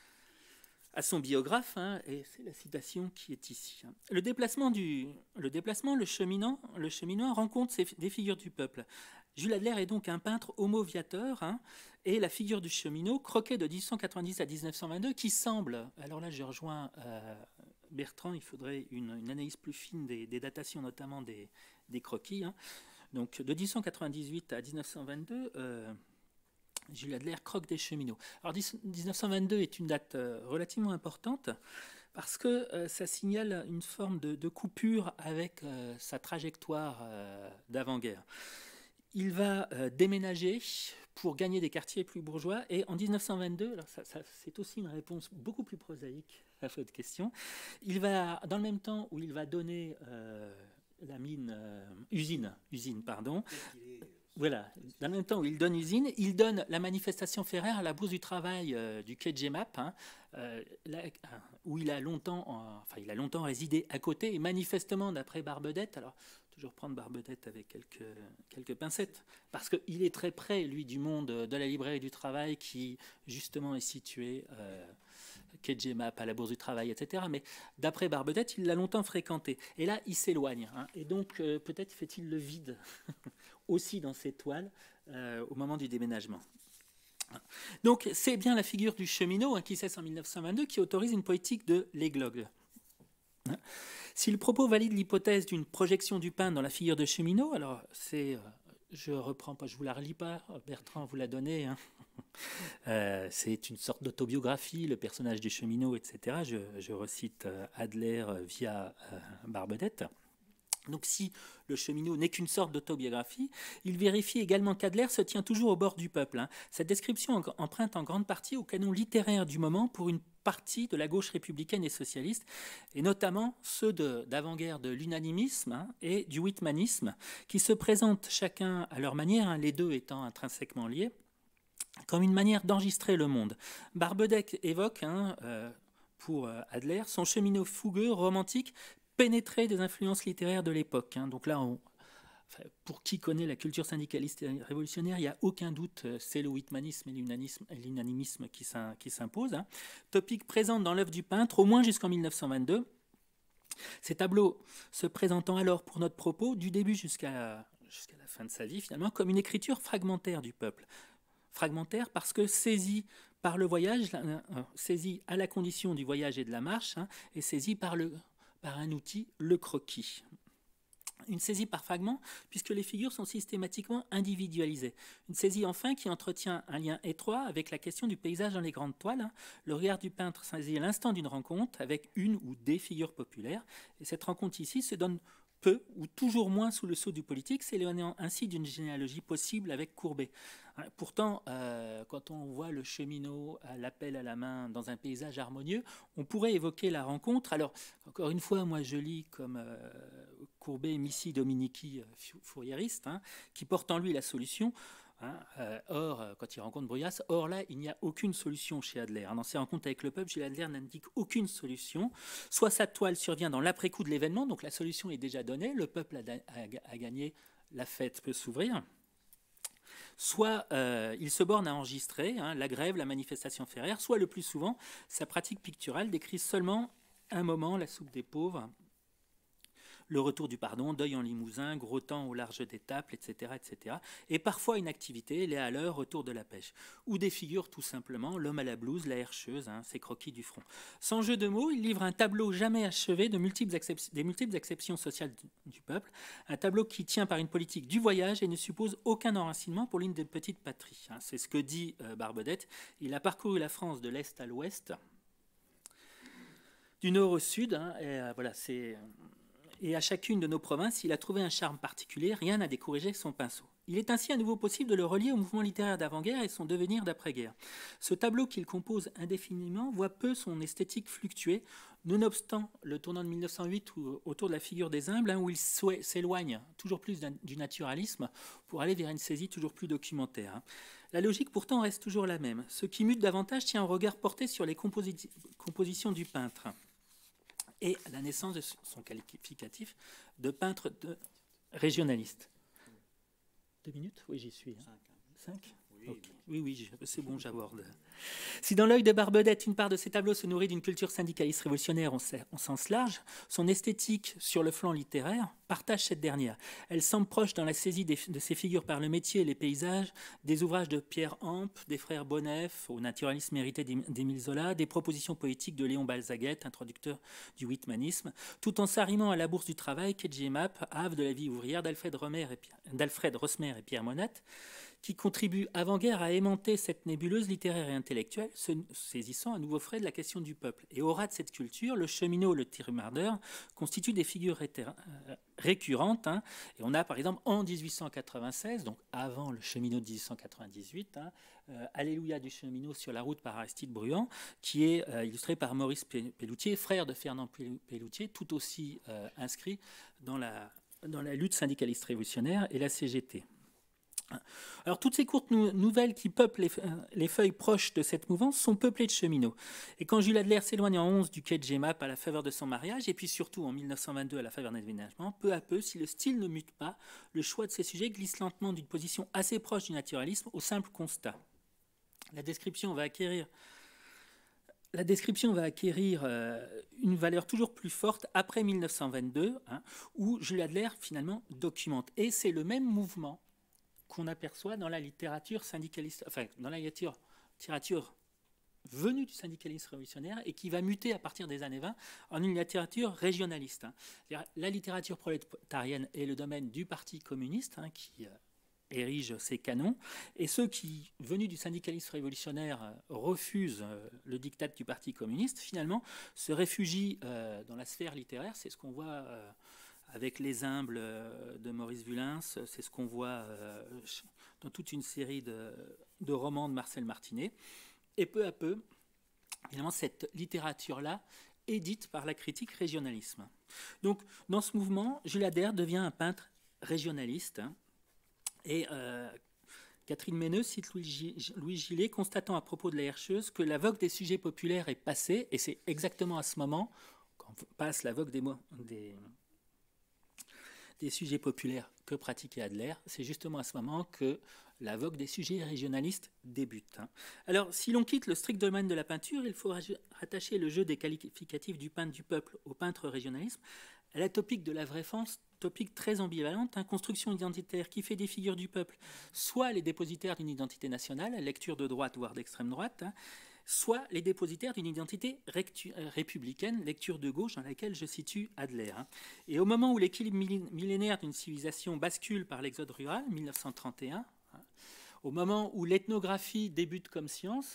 B: à son biographe, hein, et c'est la citation qui est ici. Hein. Le déplacement, du, le, déplacement le, cheminant, le cheminois rencontre ces, des figures du peuple. Jules Adler est donc un peintre homoviateur, hein, et la figure du cheminot, croquée de dix-huit cent quatre-vingt-dix à dix-neuf cent vingt-deux, qui semble, alors là je rejoins euh, Bertrand, il faudrait une, une analyse plus fine des, des datations, notamment des, des croquis, hein. Donc de dix-huit cent quatre-vingt-dix-huit à dix-neuf cent vingt-deux, euh, Jules Adler croque des cheminots. Alors dix-neuf cent vingt-deux est une date euh, relativement importante parce que euh, ça signale une forme de, de coupure avec euh, sa trajectoire euh, d'avant-guerre. Il va euh, déménager pour gagner des quartiers plus bourgeois et en dix-neuf cent vingt-deux, alors ça, ça, c'est aussi une réponse beaucoup plus prosaïque à votre question, il va, dans le même temps où il va donner... Euh, la mine, euh, usine, usine, pardon. Voilà, dans le même temps où il donne usine, il donne la manifestation ferraire à la Bourse du Travail euh, du quai de Gemap, hein, euh, là, où il a longtemps, euh, enfin, il a longtemps résidé à côté, et manifestement, d'après Barbedette, alors toujours prendre Barbedette avec quelques, quelques pincettes, parce qu'il est très près, lui, du monde de la librairie du travail, qui justement est situé euh, quai de Gemap, à la Bourse du Travail, et cetera. Mais d'après Barbedette, il l'a longtemps fréquenté. Et là, il s'éloigne. Hein, et donc, euh, peut-être fait-il le vide aussi dans ses toiles euh, au moment du déménagement. Donc, c'est bien la figure du cheminot hein, qui cesse en mille neuf cent vingt-deux qui autorise une poétique de l'églogue. Hein. Si le propos valide l'hypothèse d'une projection du peintre dans la figure de cheminot, alors c'est... Euh, je reprends pas, je vous la relis pas, Bertrand vous l'a donné, hein. Euh, c'est une sorte d'autobiographie, le personnage du cheminot, et cetera. Je, je recite euh, Adler via euh, Barbedette. Donc si le cheminot n'est qu'une sorte d'autobiographie, il vérifie également qu'Adler se tient toujours au bord du peuple. Hein. Cette description emprunte en grande partie au canon littéraire du moment pour une partie de la gauche républicaine et socialiste, et notamment ceux d'avant-guerre de, de l'unanimisme hein, et du whitmanisme, qui se présentent chacun à leur manière, hein, les deux étant intrinsèquement liés, comme une manière d'enregistrer le monde. Barbedette évoque, hein, euh, pour Adler, son cheminot fougueux, romantique, pénétré des influences littéraires de l'époque. Hein. Donc là, on, enfin, pour qui connaît la culture syndicaliste et révolutionnaire, il n'y a aucun doute, c'est le whitmanisme et l'unanimisme qui s'imposent. Hein. Topic présente dans l'œuvre du peintre, au moins jusqu'en mille neuf cent vingt-deux. Ces tableaux se présentant alors, pour notre propos, du début jusqu'à jusqu'à la fin de sa vie, finalement, comme une écriture fragmentaire du peuple. Fragmentaire parce que saisie par le voyage, euh, saisie à la condition du voyage et de la marche, hein, et saisie par le... par un outil, le croquis. Une saisie par fragments, puisque les figures sont systématiquement individualisées. Une saisie enfin qui entretient un lien étroit avec la question du paysage dans les grandes toiles. Le regard du peintre saisit à l'instant d'une rencontre avec une ou des figures populaires. Et cette rencontre ici se donne peu ou toujours moins sous le sceau du politique, s'éloignant ainsi d'une généalogie possible avec Courbet. Pourtant, euh, quand on voit le cheminot à l'appel à la main dans un paysage harmonieux, on pourrait évoquer la rencontre. Alors, encore une fois, moi je lis comme euh, Courbet, Missi, Dominici, fourriériste, hein, qui porte en lui la solution. Hein, euh, or, quand il rencontre Bruyas, or là, il n'y a aucune solution chez Adler. Dans ses rencontres avec le peuple, chez Adler n'indique aucune solution. Soit sa toile survient dans l'après-coup de l'événement, donc la solution est déjà donnée, le peuple a, a, a gagné, la fête peut s'ouvrir. Soit euh, il se borne à enregistrer hein, la grève, la manifestation ferraire, soit le plus souvent, sa pratique picturale décrit seulement un moment, la soupe des pauvres, le retour du pardon, deuil en Limousin, gros temps au large des Taples, et cetera, et cetera. Et parfois une activité, les haleurs, retour de la pêche. Ou des figures tout simplement, l'homme à la blouse, la herscheuse, hein, ses croquis du front. Sans jeu de mots, il livre un tableau jamais achevé de multiples des multiples acceptions sociales du, du peuple. Un tableau qui tient par une politique du voyage et ne suppose aucun enracinement pour l'une des petites patries. Hein. C'est ce que dit euh, Barbedette. Il a parcouru la France de l'Est à l'Ouest, du Nord au Sud. Hein, et, euh, voilà, c'est... Et à chacune de nos provinces, il a trouvé un charme particulier, rien n'a découragé son pinceau. Il est ainsi à nouveau possible de le relier au mouvement littéraire d'avant-guerre et son devenir d'après-guerre. Ce tableau qu'il compose indéfiniment voit peu son esthétique fluctuer, nonobstant le tournant de mille neuf cent huit autour de la figure des humbles, hein, où il s'éloigne toujours plus du naturalisme pour aller vers une saisie toujours plus documentaire. Hein. La logique pourtant reste toujours la même. Ce qui mute davantage tient au regard porté sur les composi- compositions du peintre et à la naissance de son qualificatif de peintre de régionaliste. Deux minutes ? Oui, j'y suis. Hein. Cinq ? Oui, okay. oui, oui, c'est bon, j'aborde. Si dans l'œil de Barbedette, une part de ses tableaux se nourrit d'une culture syndicaliste révolutionnaire en sens large, son esthétique sur le flanc littéraire partage cette dernière. Elle semble proche dans la saisie des, de ses figures par le métier et les paysages, des ouvrages de Pierre Hampe, des frères Bonnef, au naturalisme hérité d'Émile Zola, des propositions poétiques de Léon Balzaguet, introducteur du whitmanisme, tout en s'arrimant à la Bourse du Travail, K J Map, Havre de la vie ouvrière d'Alfred Rosmer et Pierre Monette, qui contribue avant-guerre à aimanter cette nébuleuse littéraire et intellectuelle, se saisissant à nouveau frais de la question du peuple. Et au ras de cette culture, le cheminot, le tiremardeur constituent des figures récurrentes. Hein. Et on a par exemple en dix-huit cent quatre-vingt-seize, donc avant le cheminot de dix-huit cent quatre-vingt-dix-huit, hein, euh, Alléluia du cheminot sur la route par Aristide Bruand, qui est euh, illustré par Maurice Pelloutier, frère de Fernand Pelloutier, tout aussi euh, inscrit dans la, dans la lutte syndicaliste révolutionnaire et la C G T. Alors, toutes ces courtes nou- nouvelles qui peuplent les, les feuilles proches de cette mouvance sont peuplées de cheminots. Et quand Jules Adler s'éloigne en onze du quai de Gemap à la faveur de son mariage, et puis surtout en mille neuf cent vingt-deux à la faveur d'un déménagement, peu à peu, si le style ne mute pas, le choix de ces sujets glisse lentement d'une position assez proche du naturalisme au simple constat. La description va acquérir, la description va acquérir euh, une valeur toujours plus forte après mille neuf cent vingt-deux, hein, où Jules Adler finalement documente. Et c'est le même mouvement qu'on aperçoit dans la littérature syndicaliste, enfin dans la littérature, littérature venue du syndicalisme révolutionnaire et qui va muter à partir des années vingt en une littérature régionaliste. Hein. La littérature prolétarienne est le domaine du Parti communiste, hein, qui, euh, érige ses canons. Et ceux qui, venus du syndicalisme révolutionnaire, refusent le diktat du Parti communiste, finalement, se réfugient dans la sphère littéraire. C'est ce qu'on voit avec Les Humbles de Maurice Vullins, c'est ce qu'on voit dans toute une série de, de romans de Marcel Martinet. Et peu à peu, évidemment, cette littérature-là est dite par la critique régionalisme. Donc, dans ce mouvement, Jules Adler devient un peintre régionaliste. Et euh, Catherine Méneux cite Louis, Louis Gillet, constatant à propos de la Herscheuse que la vogue des sujets populaires est passée, et c'est exactement à ce moment, quand passe la vogue des, des, des sujets populaires que pratiquait Adler, c'est justement à ce moment que la vogue des sujets régionalistes débute. Alors, si l'on quitte le strict domaine de la peinture, il faut rattacher le jeu des qualificatifs du peintre du peuple au peintre régionalisme à la topique de la vraie France, topique très ambivalente, hein, construction identitaire qui fait des figures du peuple, soit les dépositaires d'une identité nationale, lecture de droite voire d'extrême droite, hein, soit les dépositaires d'une identité républicaine, lecture de gauche, dans laquelle je situe Adler. Hein. Et au moment où l'équilibre millénaire d'une civilisation bascule par l'exode rural, mille neuf cent trente et un, hein, au moment où l'ethnographie débute comme science,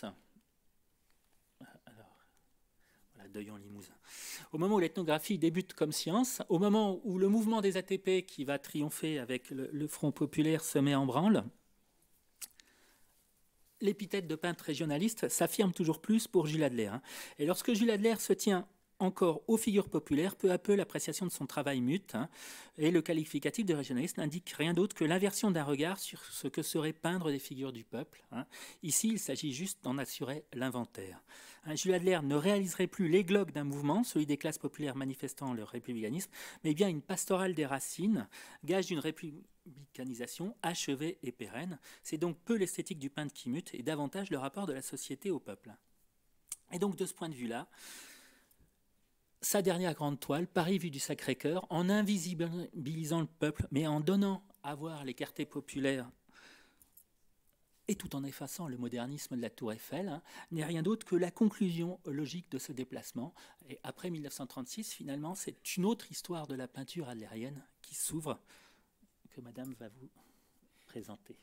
B: Deuil-en-Limousin. Au moment où l'ethnographie débute comme science, au moment où le mouvement des A T P qui va triompher avec le, le Front populaire se met en branle, l'épithète de peintre régionaliste s'affirme toujours plus pour Jules Adler. Hein. Et lorsque Jules Adler se tient encore aux figures populaires, peu à peu l'appréciation de son travail mute, hein, et le qualificatif de régionaliste n'indique rien d'autre que l'inversion d'un regard sur ce que serait peindre des figures du peuple. Hein. Ici, il s'agit juste d'en assurer l'inventaire. Hein, Jules Adler ne réaliserait plus l'églogue d'un mouvement, celui des classes populaires manifestant leur républicanisme, mais bien une pastorale des racines, gage d'une républicanisation achevée et pérenne. C'est donc peu l'esthétique du peintre qui mute et davantage le rapport de la société au peuple. Et donc, de ce point de vue-là, sa dernière grande toile, Paris vu du Sacré-Cœur, en invisibilisant le peuple, mais en donnant à voir les quartiers populaires et tout en effaçant le modernisme de la Tour Eiffel, hein, n'est rien d'autre que la conclusion logique de ce déplacement. Et après mille neuf cent trente-six, finalement, c'est une autre histoire de la peinture adlérienne qui s'ouvre, que Madame va vous présenter.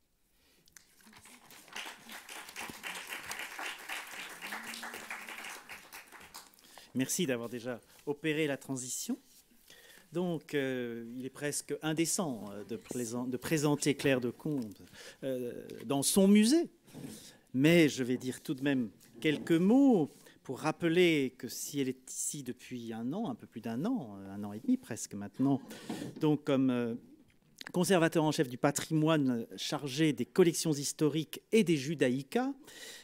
A: Merci d'avoir déjà opéré la transition. Donc, euh, il est presque indécent de, présent, de présenter Claire de Combe euh, dans son musée. Mais je vais dire tout de même quelques mots pour rappeler que si elle est ici depuis un an, un peu plus d'un an, un an et demi presque maintenant, donc comme euh, conservateur en chef du patrimoine chargé des collections historiques et des judaïcas,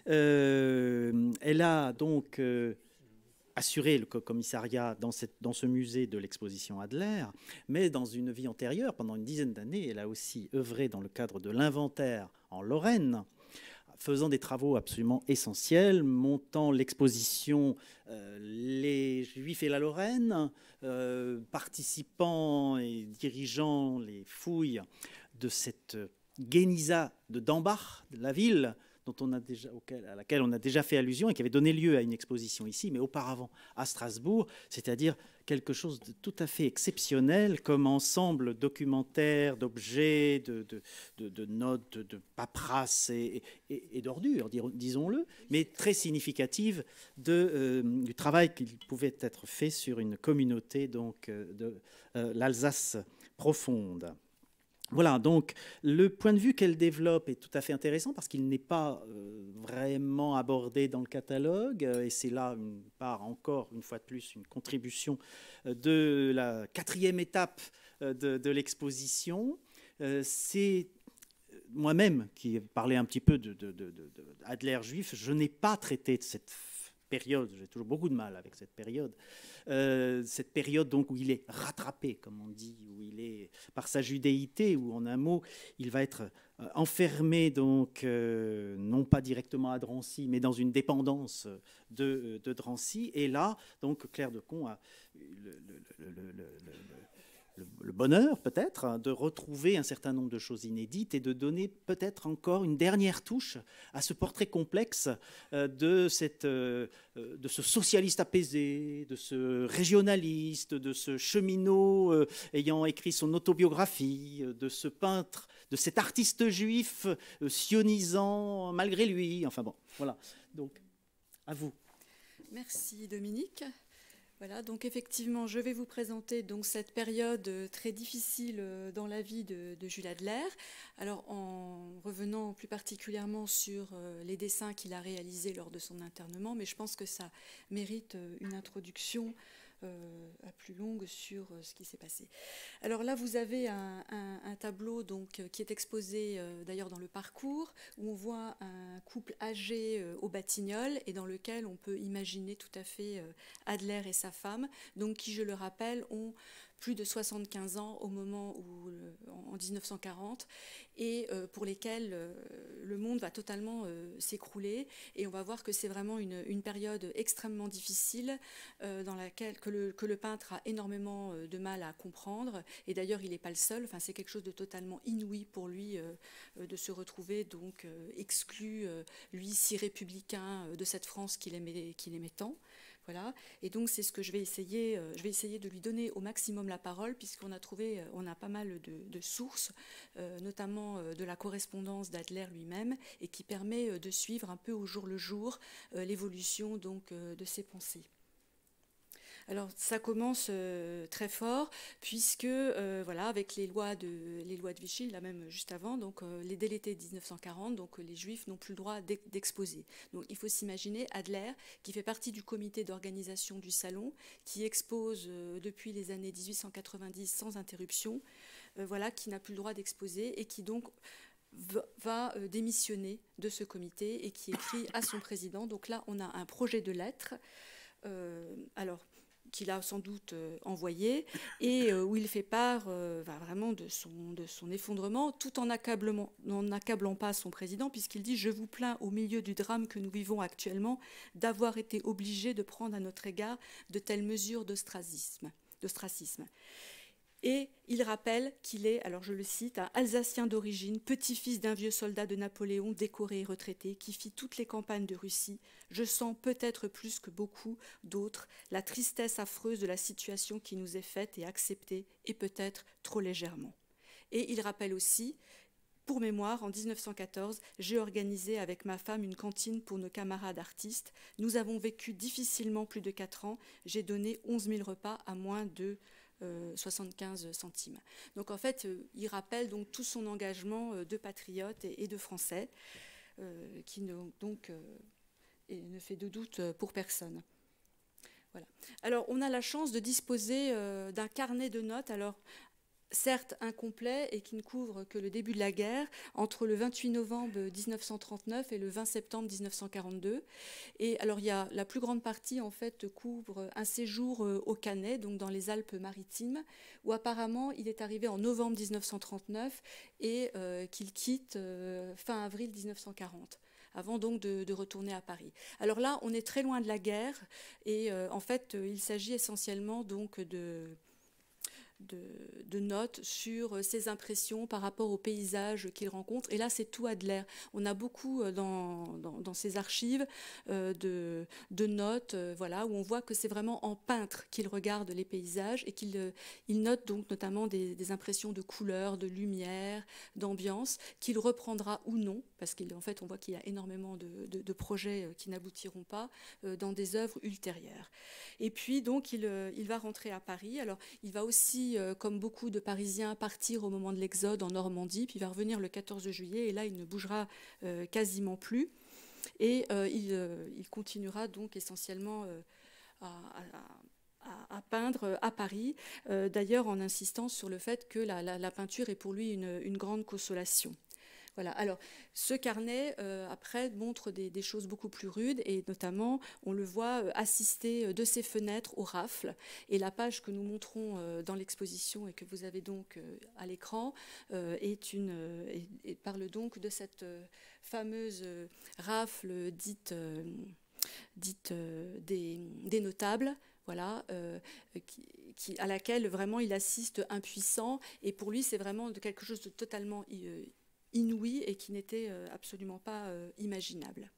A: euh, elle a donc... Euh, assuré le commissariat dans, cette, dans ce musée de l'exposition Adler, mais dans une vie antérieure, pendant une dizaine d'années, elle a aussi œuvré dans le cadre de l'inventaire en Lorraine, faisant des travaux absolument essentiels, montant l'exposition euh, Les Juifs et la Lorraine, euh, participant et dirigeant les fouilles de cette Guénisa de Dambach, de la ville, dont on a déjà, auquel, à laquelle on a déjà fait allusion et qui avait donné lieu à une exposition ici, mais auparavant à Strasbourg, c'est-à-dire quelque chose de tout à fait exceptionnel comme ensemble documentaire, d'objets, de, de, de, de notes, de paperasse et, et, et d'ordures, disons-le, mais très significative de, euh, du travail qui pouvait être fait sur une communauté donc, de euh, l'Alsace profonde. Voilà, donc le point de vue qu'elle développe est tout à fait intéressant parce qu'il n'est pas euh, vraiment abordé dans le catalogue euh, et c'est là une part encore, une fois de plus, une contribution euh, de la quatrième étape euh, de, de l'exposition. Euh, c'est moi-même qui parlais un petit peu de, de, de, de, de Adler juif, je n'ai pas traité de cette période, j'ai toujours beaucoup de mal avec cette période, euh, cette période donc où il est rattrapé, comme on dit, où il est par sa judéité, où en un mot, il va être euh, enfermé donc euh, non pas directement à Drancy, mais dans une dépendance de, de Drancy. Et là, donc Claire de Combe a le, le, le, le, le le, le bonheur peut-être de retrouver un certain nombre de choses inédites et de donner peut-être encore une dernière touche à ce portrait complexe euh, de, cette, euh, de ce socialiste apaisé, de ce régionaliste, de ce cheminot euh, ayant écrit son autobiographie, de ce peintre, de cet artiste juif euh, sionisant malgré lui. Enfin bon, voilà. Donc, à vous.
C: Merci Dominique. Voilà, donc effectivement, je vais vous présenter donc cette période très difficile dans la vie de, de Jules Adler. Alors, en revenant plus particulièrement sur les dessins qu'il a réalisés lors de son internement, mais je pense que ça mérite une introduction Euh, à plus longue sur euh, ce qui s'est passé. Alors là, vous avez un, un, un tableau donc, euh, qui est exposé euh, d'ailleurs dans le parcours, où on voit un couple âgé euh, aux Batignolles et dans lequel on peut imaginer tout à fait euh, Adler et sa femme, donc qui, je le rappelle, ont plus de soixante-quinze ans au moment où, en dix-neuf cent quarante, et euh, pour lesquels euh, le monde va totalement euh, s'écrouler. Et on va voir que c'est vraiment une, une période extrêmement difficile euh, dans laquelle que le, que le peintre a énormément euh, de mal à comprendre. Et d'ailleurs, il n'est pas le seul. Enfin, c'est quelque chose de totalement inouï pour lui euh, de se retrouver donc euh, exclu, euh, lui, si républicain, euh, de cette France qu'il aimait, qu'il aimait tant. Voilà. Et donc c'est ce que je vais essayer, euh, je vais essayer de lui donner au maximum la parole, puisqu'on a trouvé, euh, on a pas mal de, de sources, euh, notamment euh, de la correspondance d'Adler lui-même, et qui permet euh, de suivre un peu au jour le jour euh, l'évolution donc euh, de ses pensées. Alors ça commence euh, très fort, puisque euh, voilà, avec les lois de les lois de Vichy, là même juste avant, donc euh, les dès l'été mille neuf cent quarante, donc euh, les Juifs n'ont plus le droit d'exposer. Donc il faut s'imaginer Adler, qui fait partie du comité d'organisation du salon, qui expose euh, depuis les années mille huit cent quatre-vingt-dix sans interruption, euh, voilà, qui n'a plus le droit d'exposer et qui donc va euh, démissionner de ce comité et qui écrit à son président. Donc là, on a un projet de lettre. Euh, alors. qu'il a sans doute euh, envoyé, et euh, où il fait part euh, bah, vraiment de son, de son effondrement, tout en n'accablant pas son président, puisqu'il dit « Je vous plains au milieu du drame que nous vivons actuellement d'avoir été obligé de prendre à notre égard de telles mesures d'ostracisme. Et il rappelle qu'il est, alors je le cite, un Alsacien d'origine, petit-fils d'un vieux soldat de Napoléon décoré et retraité, qui fit toutes les campagnes de Russie. Je sens peut-être plus que beaucoup d'autres la tristesse affreuse de la situation qui nous est faite et acceptée, et peut-être trop légèrement. » Et il rappelle aussi, pour mémoire, en mille neuf cent quatorze, j'ai organisé avec ma femme une cantine pour nos camarades artistes. Nous avons vécu difficilement plus de quatre ans. J'ai donné onze mille repas à moins de Euh, soixante-quinze centimes. Donc en fait, euh, il rappelle donc tout son engagement euh, de patriote et, et de français, euh, qui ne, donc euh, et ne fait de doute pour personne. Voilà. Alors on a la chance de disposer euh, d'un carnet de notes. Alors certes incomplet et qui ne couvre que le début de la guerre, entre le vingt-huit novembre mille neuf cent trente-neuf et le vingt septembre mille neuf cent quarante-deux. Et alors, il y a la plus grande partie, en fait, couvre un séjour au Cannet, donc dans les Alpes-Maritimes, où apparemment, il est arrivé en novembre mille neuf cent trente-neuf et euh, qu'il quitte euh, fin avril mille neuf cent quarante. Avant donc de, de retourner à Paris. Alors là, on est très loin de la guerre, et euh, en fait, il s'agit essentiellement donc de... De, de notes sur ses impressions par rapport aux paysages qu'il rencontre. Et là, c'est tout Adler. On a beaucoup dans, dans, dans ses archives euh, de, de notes, euh, voilà, où on voit que c'est vraiment en peintre qu'il regarde les paysages et qu'il euh, il note donc notamment des, des impressions de couleurs, de lumière, d'ambiance, qu'il reprendra ou non, parce qu'en fait, on voit qu'il y a énormément de, de, de projets qui n'aboutiront pas euh, dans des œuvres ultérieures. Et puis, donc, il, euh, il va rentrer à Paris. Alors, il va aussi comme beaucoup de Parisiens, partir au moment de l'exode en Normandie, puis il va revenir le quatorze juillet, et là, il ne bougera euh, quasiment plus. Et euh, il, euh, il continuera donc essentiellement euh, à, à, à peindre à Paris, euh, d'ailleurs en insistant sur le fait que la, la, la peinture est pour lui une, une grande consolation. Voilà. Alors, ce carnet, euh, après, montre des, des choses beaucoup plus rudes, et notamment, on le voit euh, assister de ses fenêtres aux rafles. Et la page que nous montrons euh, dans l'exposition et que vous avez donc euh, à l'écran euh, est une, euh, et, et parle donc de cette euh, fameuse euh, rafle dite, euh, dite euh, des, des notables. voilà, euh, qui, qui, à laquelle vraiment il assiste impuissant. Et pour lui, c'est vraiment de quelque chose de totalement euh, inouï et qui n'était euh, absolument pas euh, imaginable.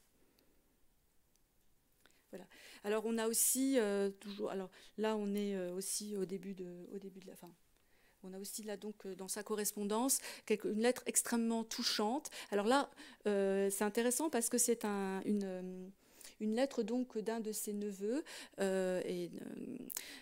C: Voilà. Alors on a aussi euh, toujours. Alors là, on est euh, aussi au début de, au début de la fin. On a aussi là donc dans sa correspondance une lettre extrêmement touchante. Alors là, euh, c'est intéressant parce que c'est un, une, une lettre donc d'un de ses neveux euh, et euh,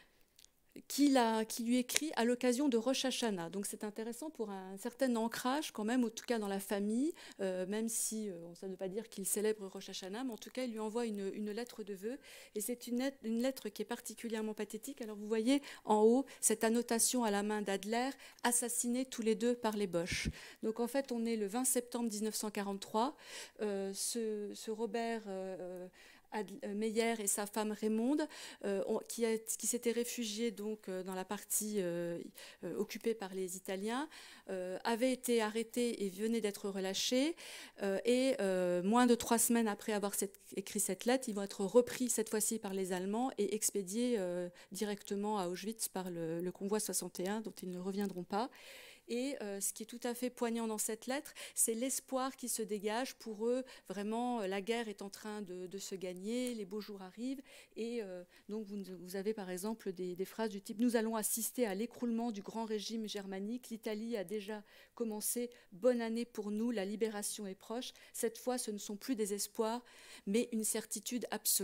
C: Qui, a, qui lui écrit à l'occasion de Rosh Hashanah. Donc c'est intéressant pour un certain ancrage quand même, en tout cas dans la famille, euh, même si euh, ça ne veut pas dire qu'il célèbre Rosh Hashanah, mais en tout cas il lui envoie une, une lettre de vœux. Et c'est une lettre, une lettre qui est particulièrement pathétique. Alors vous voyez en haut cette annotation à la main d'Adler, assassinés tous les deux par les Boches. Donc en fait on est le vingt septembre mille neuf cent quarante-trois. Euh, ce, ce Robert... Euh, Meyer et sa femme Raymonde, euh, qui, qui s'étaient réfugiés donc, euh, dans la partie euh, euh, occupée par les Italiens, euh, avaient été arrêtés et venaient d'être relâchés. Euh, et euh, moins de trois semaines après avoir cette, écrit cette lettre, ils vont être repris cette fois-ci par les Allemands et expédiés euh, directement à Auschwitz par le, le convoi soixante et un, dont ils ne reviendront pas. Et euh, ce qui est tout à fait poignant dans cette lettre, c'est l'espoir qui se dégage pour eux. Vraiment, la guerre est en train de, de se gagner, les beaux jours arrivent. Et euh, donc, vous, vous avez par exemple des, des phrases du type « Nous allons assister à l'écroulement du grand régime germanique. L'Italie a déjà commencé. Bonne année pour nous. La libération est proche. Cette fois, ce ne sont plus des espoirs, mais une certitude absolue. »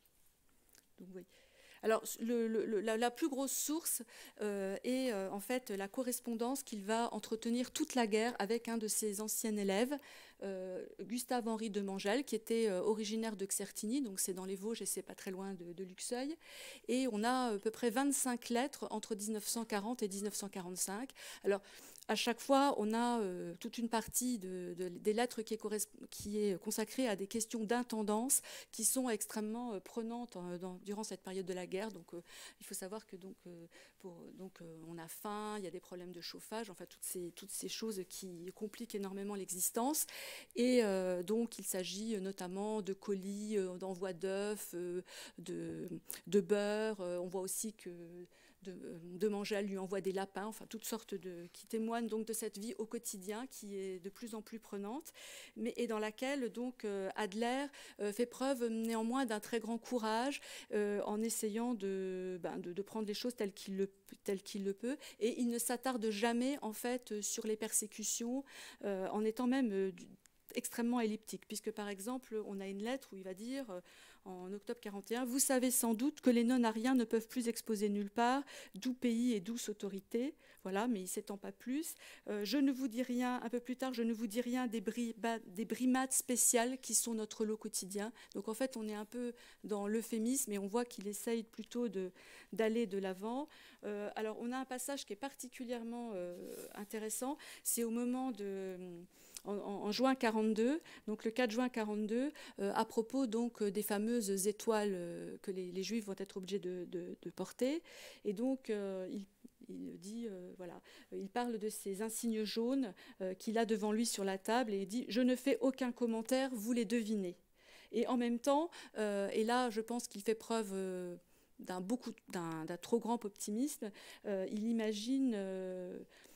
C: Donc, oui. Alors, le, le, la, la plus grosse source euh, est euh, en fait la correspondance qu'il va entretenir toute la guerre avec un de ses anciens élèves, euh, Gustave-Henri de Mangel, qui était euh, originaire de Xertigny, donc c'est dans les Vosges et c'est pas très loin de, de Luxeuil. Et on a à peu près vingt-cinq lettres entre mille neuf cent quarante et mille neuf cent quarante-cinq. Alors, à chaque fois, on a euh, toute une partie de, de, des lettres qui est, qui est consacrée à des questions d'intendance qui sont extrêmement euh, prenantes euh, dans, durant cette période de la guerre. Donc, euh, il faut savoir que donc, euh, pour, donc, euh, on a faim, il y a des problèmes de chauffage, enfin toutes ces, toutes ces choses qui compliquent énormément l'existence. Et euh, donc, il s'agit notamment de colis, euh, d'envoi d'œufs, euh, de, de beurre. Euh, on voit aussi que De, de Mangel lui envoie des lapins, enfin toutes sortes de qui témoignent donc de cette vie au quotidien qui est de plus en plus prenante, mais et dans laquelle donc euh, Adler euh, fait preuve néanmoins d'un très grand courage euh, en essayant de, ben, de, de prendre les choses telles qu'il le tel qu'il le peut, et il ne s'attarde jamais en fait sur les persécutions, euh, en étant même euh, extrêmement elliptique, puisque par exemple on a une lettre où il va dire euh, en octobre quarante et un, « Vous savez sans doute que les non-ariens ne peuvent plus exposer nulle part, doux pays et douce autorité. » Voilà, mais il ne s'étend pas plus. Euh, je ne vous dis rien, un peu plus tard, je ne vous dis rien des, brimades, des brimades spéciales qui sont notre lot quotidien. Donc en fait, on est un peu dans l'euphémisme et on voit qu'il essaye plutôt de, d'aller de l'avant. Euh, alors on a un passage qui est particulièrement euh, intéressant, c'est au moment de... En, en juin quarante-deux, donc le quatre juin quarante-deux, euh, à propos donc des fameuses étoiles euh, que les, les Juifs vont être obligés de, de, de porter. Et donc euh, il, il dit, euh, voilà, il parle de ces insignes jaunes euh, qu'il a devant lui sur la table et il dit « Je ne fais aucun commentaire, vous les devinez ». Et en même temps, euh, et là je pense qu'il fait preuve euh, d'un beaucoup, d'un, d'un trop grand optimisme, euh, il imagine... Euh,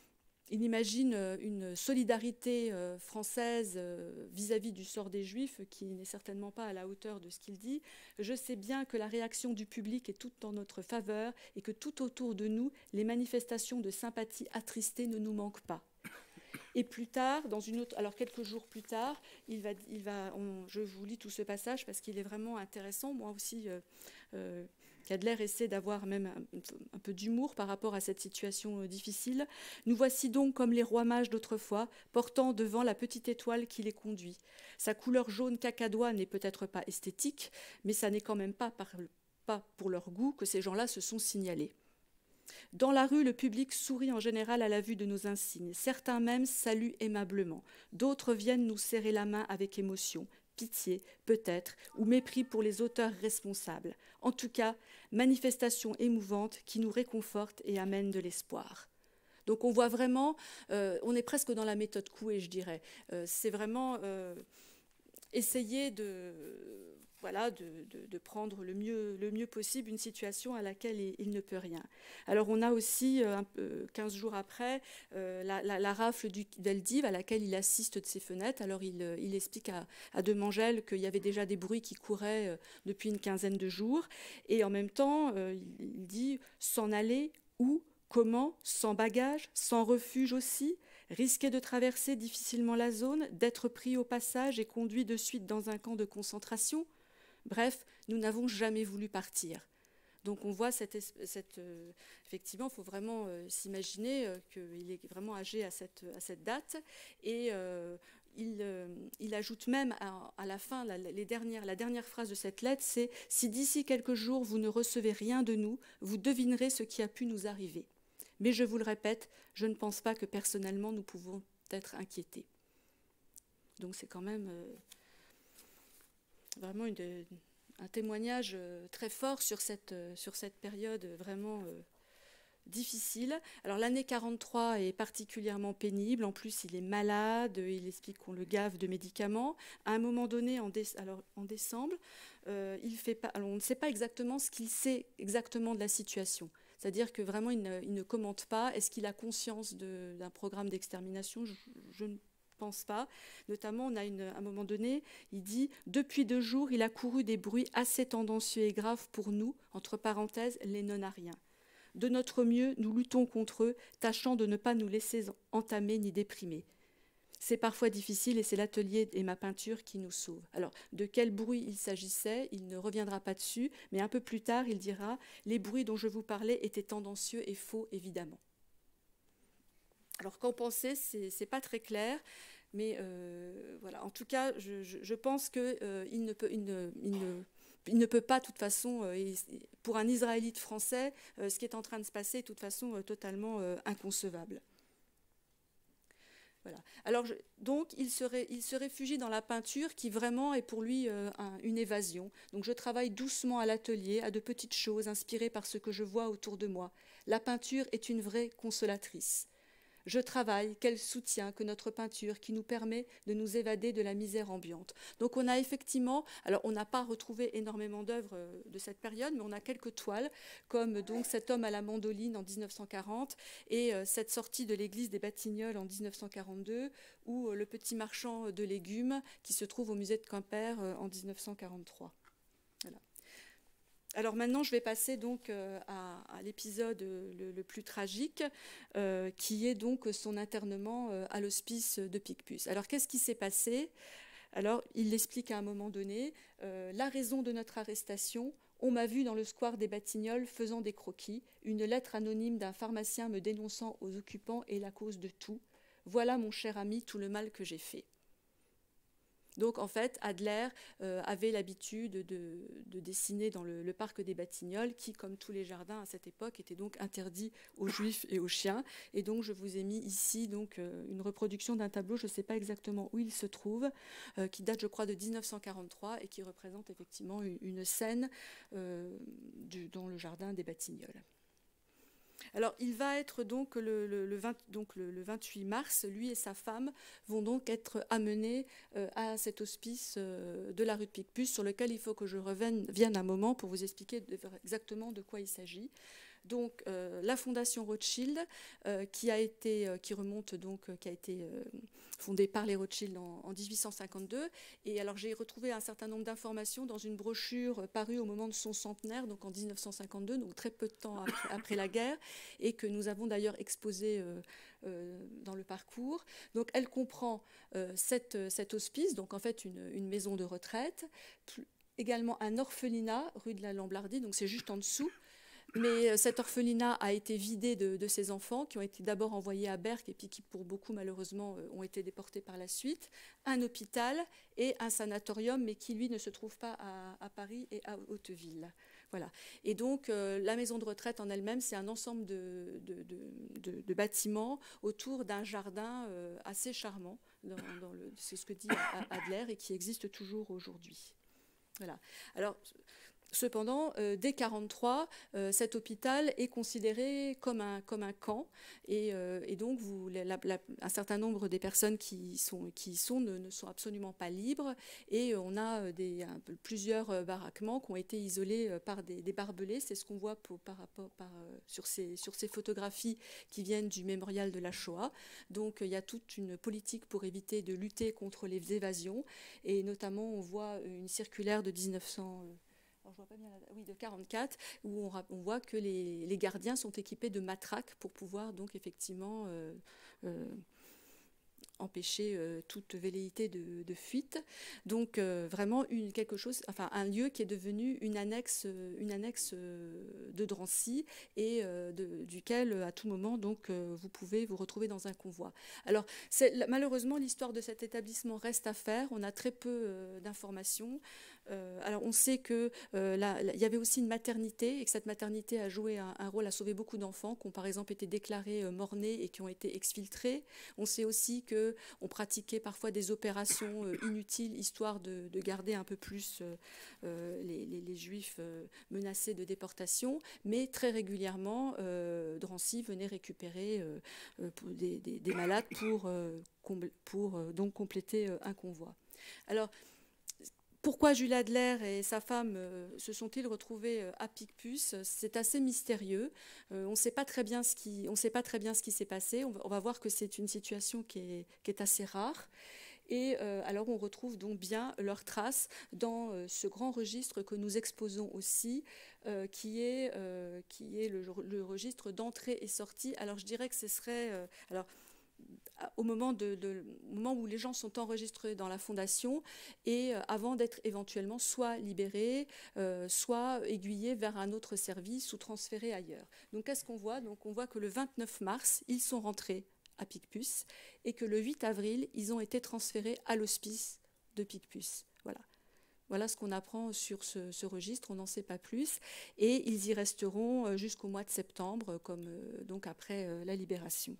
C: Il imagine une solidarité française vis-à-vis du sort des Juifs qui n'est certainement pas à la hauteur de ce qu'il dit. Je sais bien que la réaction du public est toute en notre faveur et que tout autour de nous, les manifestations de sympathie attristées ne nous manquent pas. Et plus tard, dans une autre, alors quelques jours plus tard, il va, il va, on, je vous lis tout ce passage parce qu'il est vraiment intéressant. Moi aussi, euh, euh, Adler essaie d'avoir même un, un peu d'humour par rapport à cette situation euh, difficile. Nous voici donc comme les rois mages d'autrefois, portant devant la petite étoile qui les conduit. Sa couleur jaune cacadois n'est peut-être pas esthétique, mais ça n'est quand même pas, par, pas pour leur goût que ces gens-là se sont signalés. Dans la rue, le public sourit en général à la vue de nos insignes. Certains même saluent aimablement. D'autres viennent nous serrer la main avec émotion, pitié, peut-être, ou mépris pour les auteurs responsables. En tout cas, manifestation émouvante qui nous réconforte et amène de l'espoir. Donc on voit vraiment, euh, on est presque dans la méthode Coué, je dirais. Euh, c'est vraiment euh, essayer de... voilà, de, de, de prendre le mieux, le mieux possible une situation à laquelle il, il ne peut rien. Alors on a aussi, euh, quinze jours après, euh, la, la, la rafle du Veldiv à laquelle il assiste de ses fenêtres. Alors il, il explique à, à Demangel qu'il y avait déjà des bruits qui couraient euh, depuis une quinzaine de jours. Et en même temps, euh, il, il dit s'en aller où, comment, sans bagage, sans refuge aussi, risquer de traverser difficilement la zone, d'être pris au passage et conduit de suite dans un camp de concentration. Bref, nous n'avons jamais voulu partir. Donc on voit cette, cette euh, effectivement, il faut vraiment euh, s'imaginer euh, qu'il est vraiment âgé à cette, à cette date. Et euh, il, euh, il ajoute même à, à la fin, la, les dernières, la dernière phrase de cette lettre, c'est « Si d'ici quelques jours vous ne recevez rien de nous, vous devinerez ce qui a pu nous arriver. Mais je vous le répète, je ne pense pas que personnellement nous pouvons être inquiétés. » Donc c'est quand même... Euh, vraiment une, un témoignage très fort sur cette, sur cette période vraiment euh, difficile. Alors l'année quarante-trois est particulièrement pénible. En plus, il est malade. Il explique qu'on le gave de médicaments. À un moment donné, en, dé, alors, en décembre, euh, il fait pas, alors on ne sait pas exactement ce qu'il sait exactement de la situation. C'est-à-dire que vraiment, il ne, il ne commente pas. Est-ce qu'il a conscience d'un programme d'extermination? Je, je ne pense pas. Notamment, on a une, à un moment donné, il dit « Depuis deux jours, il a couru des bruits assez tendancieux et graves pour nous, entre parenthèses, les non-ariens. De notre mieux, nous luttons contre eux, tâchant de ne pas nous laisser entamer ni déprimer. C'est parfois difficile et c'est l'atelier et ma peinture qui nous sauvent. » Alors, de quel bruit il s'agissait, il ne reviendra pas dessus, mais un peu plus tard, il dira « Les bruits dont je vous parlais étaient tendancieux et faux, évidemment. » Alors, qu'en penser, c'est pas très clair, mais euh, voilà. En tout cas, je, je, je pense qu'il euh, ne peut, il ne, il ne, il ne peut pas, de toute façon, euh, pour un Israélite français, euh, ce qui est en train de se passer est de toute façon euh, totalement euh, inconcevable. Voilà. Alors, je, donc, il se, ré, il se réfugie dans la peinture qui vraiment est pour lui euh, un, une évasion. Donc, je travaille doucement à l'atelier, à de petites choses inspirées par ce que je vois autour de moi. La peinture est une vraie consolatrice. Je travaille, quel soutien que notre peinture qui nous permet de nous évader de la misère ambiante. Donc on a effectivement, alors on n'a pas retrouvé énormément d'œuvres de cette période, mais on a quelques toiles, comme donc Cet homme à la mandoline en mille neuf cent quarante et euh, cette sortie de l'église des Batignolles en mille neuf cent quarante-deux, ou euh, Le petit marchand de légumes qui se trouve au musée de Quimper euh, en mille neuf cent quarante-trois. Voilà. Alors maintenant, je vais passer donc euh, à, à l'épisode le, le plus tragique, euh, qui est donc son internement euh, à l'hospice de Picpus. Alors, qu'est-ce qui s'est passé? Alors, il l'explique à un moment donné. Euh, la raison de notre arrestation, on m'a vu dans le square des Batignolles faisant des croquis, une lettre anonyme d'un pharmacien me dénonçant aux occupants est la cause de tout. Voilà, mon cher ami, tout le mal que j'ai fait. Donc, en fait, Adler euh, avait l'habitude de, de dessiner dans le, le parc des Batignolles, qui, comme tous les jardins à cette époque, était donc interdit aux juifs et aux chiens. Et donc, je vous ai mis ici donc, euh, une reproduction d'un tableau, je ne sais pas exactement où il se trouve, euh, qui date, je crois, de mille neuf cent quarante-trois et qui représente effectivement une, une scène euh, du, dans le jardin des Batignolles. Alors, il va être donc le, le, le, vingt, donc le, le vingt-huit mars, lui et sa femme vont donc être amenés euh, à cet hospice euh, de la rue de Picpus, sur lequel il faut que je revienne vienne un moment pour vous expliquer de, exactement de quoi il s'agit. Donc, euh, la fondation Rothschild, euh, qui a été, euh, qui remonte donc, euh, qui a été euh, fondée par les Rothschild en, en mille huit cent cinquante-deux. Et alors, j'ai retrouvé un certain nombre d'informations dans une brochure parue au moment de son centenaire, donc en mille neuf cent cinquante-deux, donc très peu de temps après, après la guerre, et que nous avons d'ailleurs exposée euh, euh, dans le parcours. Donc, elle comprend euh, cette, cet hospice, donc en fait une, une maison de retraite, plus, également un orphelinat rue de la Lamblardie, donc c'est juste en dessous. Mais cet orphelinat a été vidé de, de ses enfants, qui ont été d'abord envoyés à Berck et puis qui, pour beaucoup, malheureusement, ont été déportés par la suite. Un hôpital et un sanatorium, mais qui, lui, ne se trouve pas à, à Paris et à Hauteville. Voilà. Et donc, euh, la maison de retraite en elle-même, c'est un ensemble de, de, de, de, de bâtiments autour d'un jardin euh, assez charmant. Dans, dans le, c'est ce que dit Adler et qui existe toujours aujourd'hui. Voilà. Alors, Cependant, euh, dès mille neuf cent quarante-trois, euh, cet hôpital est considéré comme un, comme un camp, et, euh, et donc vous, la, la, un certain nombre des personnes qui, sont, qui y sont ne, ne sont absolument pas libres, et on a des, un, plusieurs baraquements qui ont été isolés par des, des barbelés. C'est ce qu'on voit pour, par rapport, par, sur, ces, sur ces photographies qui viennent du mémorial de la Shoah. Donc il y a toute une politique pour éviter de lutter contre les évasions, et notamment on voit une circulaire de mille neuf cents... Alors, je vois pas bien la... oui, de quarante-quatre, où on, on voit que les, les gardiens sont équipés de matraques pour pouvoir donc effectivement euh, euh, empêcher euh, toute velléité de, de fuite. Donc euh, vraiment une, quelque chose, enfin un lieu qui est devenu une annexe, une annexe euh, de Drancy, et euh, de, duquel à tout moment donc euh, vous pouvez vous retrouver dans un convoi. Alors malheureusement l'histoire de cet établissement reste à faire. On a très peu euh, d'informations. Euh, alors on sait que euh, là, là, il y avait aussi une maternité, et que cette maternité a joué un, un rôle, a sauvé beaucoup d'enfants qui ont par exemple été déclarés euh, morts-nés et qui ont été exfiltrés. On sait aussi que on pratiquait parfois des opérations euh, inutiles, histoire de, de garder un peu plus euh, euh, les, les, les Juifs euh, menacés de déportation, mais très régulièrement euh, Drancy venait récupérer euh, euh, des, des, des malades pour, euh, pour euh, donc compléter euh, un convoi. Alors pourquoi Jules Adler et sa femme euh, se sont-ils retrouvés euh, à Picpus? C'est assez mystérieux. Euh, on ne sait pas très bien ce qui, on sait pas très bien ce qui s'est passé. On va, on va voir que c'est une situation qui est, qui est assez rare. Et euh, alors on retrouve donc bien leurs traces dans euh, ce grand registre que nous exposons aussi, euh, qui est, euh, qui est le, le registre d'entrée et sortie. Alors je dirais que ce serait... Euh, alors, Au moment, de, de, au moment où les gens sont enregistrés dans la fondation, et euh, avant d'être éventuellement soit libérés, euh, soit aiguillés vers un autre service ou transférés ailleurs. Donc qu'est-ce qu'on voit? Donc on voit que le vingt-neuf mars, ils sont rentrés à Picpus, et que le huit avril, ils ont été transférés à l'hospice de Picpus. Voilà. Voilà ce qu'on apprend sur ce, ce registre, on n'en sait pas plus. Et ils y resteront jusqu'au mois de septembre, comme euh, donc après euh, la libération.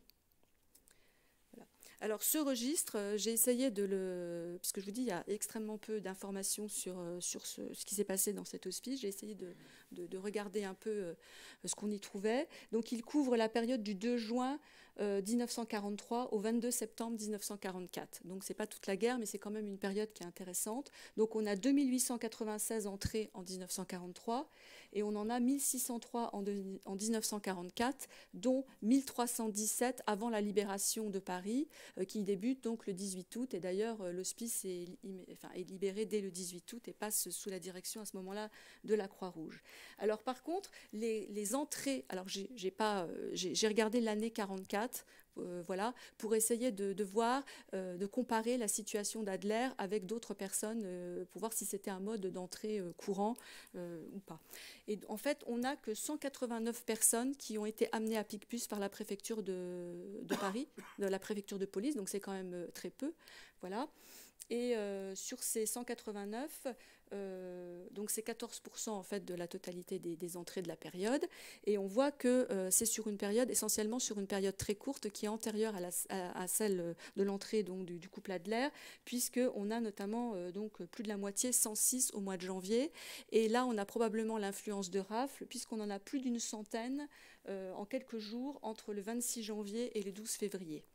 C: Alors ce registre, euh, j'ai essayé de le... Puisque je vous dis, il y a extrêmement peu d'informations sur, euh, sur ce, ce qui s'est passé dans cet hospice. J'ai essayé de, de, de regarder un peu euh, ce qu'on y trouvait. Donc il couvre la période du deux juin euh, mille neuf cent quarante-trois au vingt-deux septembre mille neuf cent quarante-quatre. Donc ce n'est pas toute la guerre, mais c'est quand même une période qui est intéressante. Donc on a deux mille huit cent quatre-vingt-seize entrées en mille neuf cent quarante-trois, et on en a mille six cent trois en, de, en mille neuf cent quarante-quatre, dont mille trois cent dix-sept avant la libération de Paris, qui débute donc le dix-huit août, et d'ailleurs l'hospice est, enfin, est libéré dès le dix-huit août et passe sous la direction à ce moment-là de la Croix-Rouge. Alors par contre, les, les entrées, alors j'ai, j'ai, pas, j'ai, j'ai regardé l'année quarante-quatre, euh, voilà, pour essayer de, de voir, euh, de comparer la situation d'Adler avec d'autres personnes, euh, pour voir si c'était un mode d'entrée euh, courant euh, ou pas. Et en fait, on n'a que cent quatre-vingt-neuf personnes qui ont été amenées à Picpus par la préfecture de, de Paris, de la préfecture de police, donc c'est quand même très peu, voilà. Et euh, sur ces cent quatre-vingt-neuf, euh, donc c'est quatorze pour cent en fait de la totalité des, des entrées de la période. Et on voit que euh, c'est sur une période, essentiellement sur une période très courte, qui est antérieure à, la, à, à celle de l'entrée donc du, du couple Adler, puisqu'on a notamment euh, donc plus de la moitié, cent six au mois de janvier. Et là, on a probablement l'influence de Rafle, puisqu'on en a plus d'une centaine euh, en quelques jours entre le vingt-six janvier et le douze février.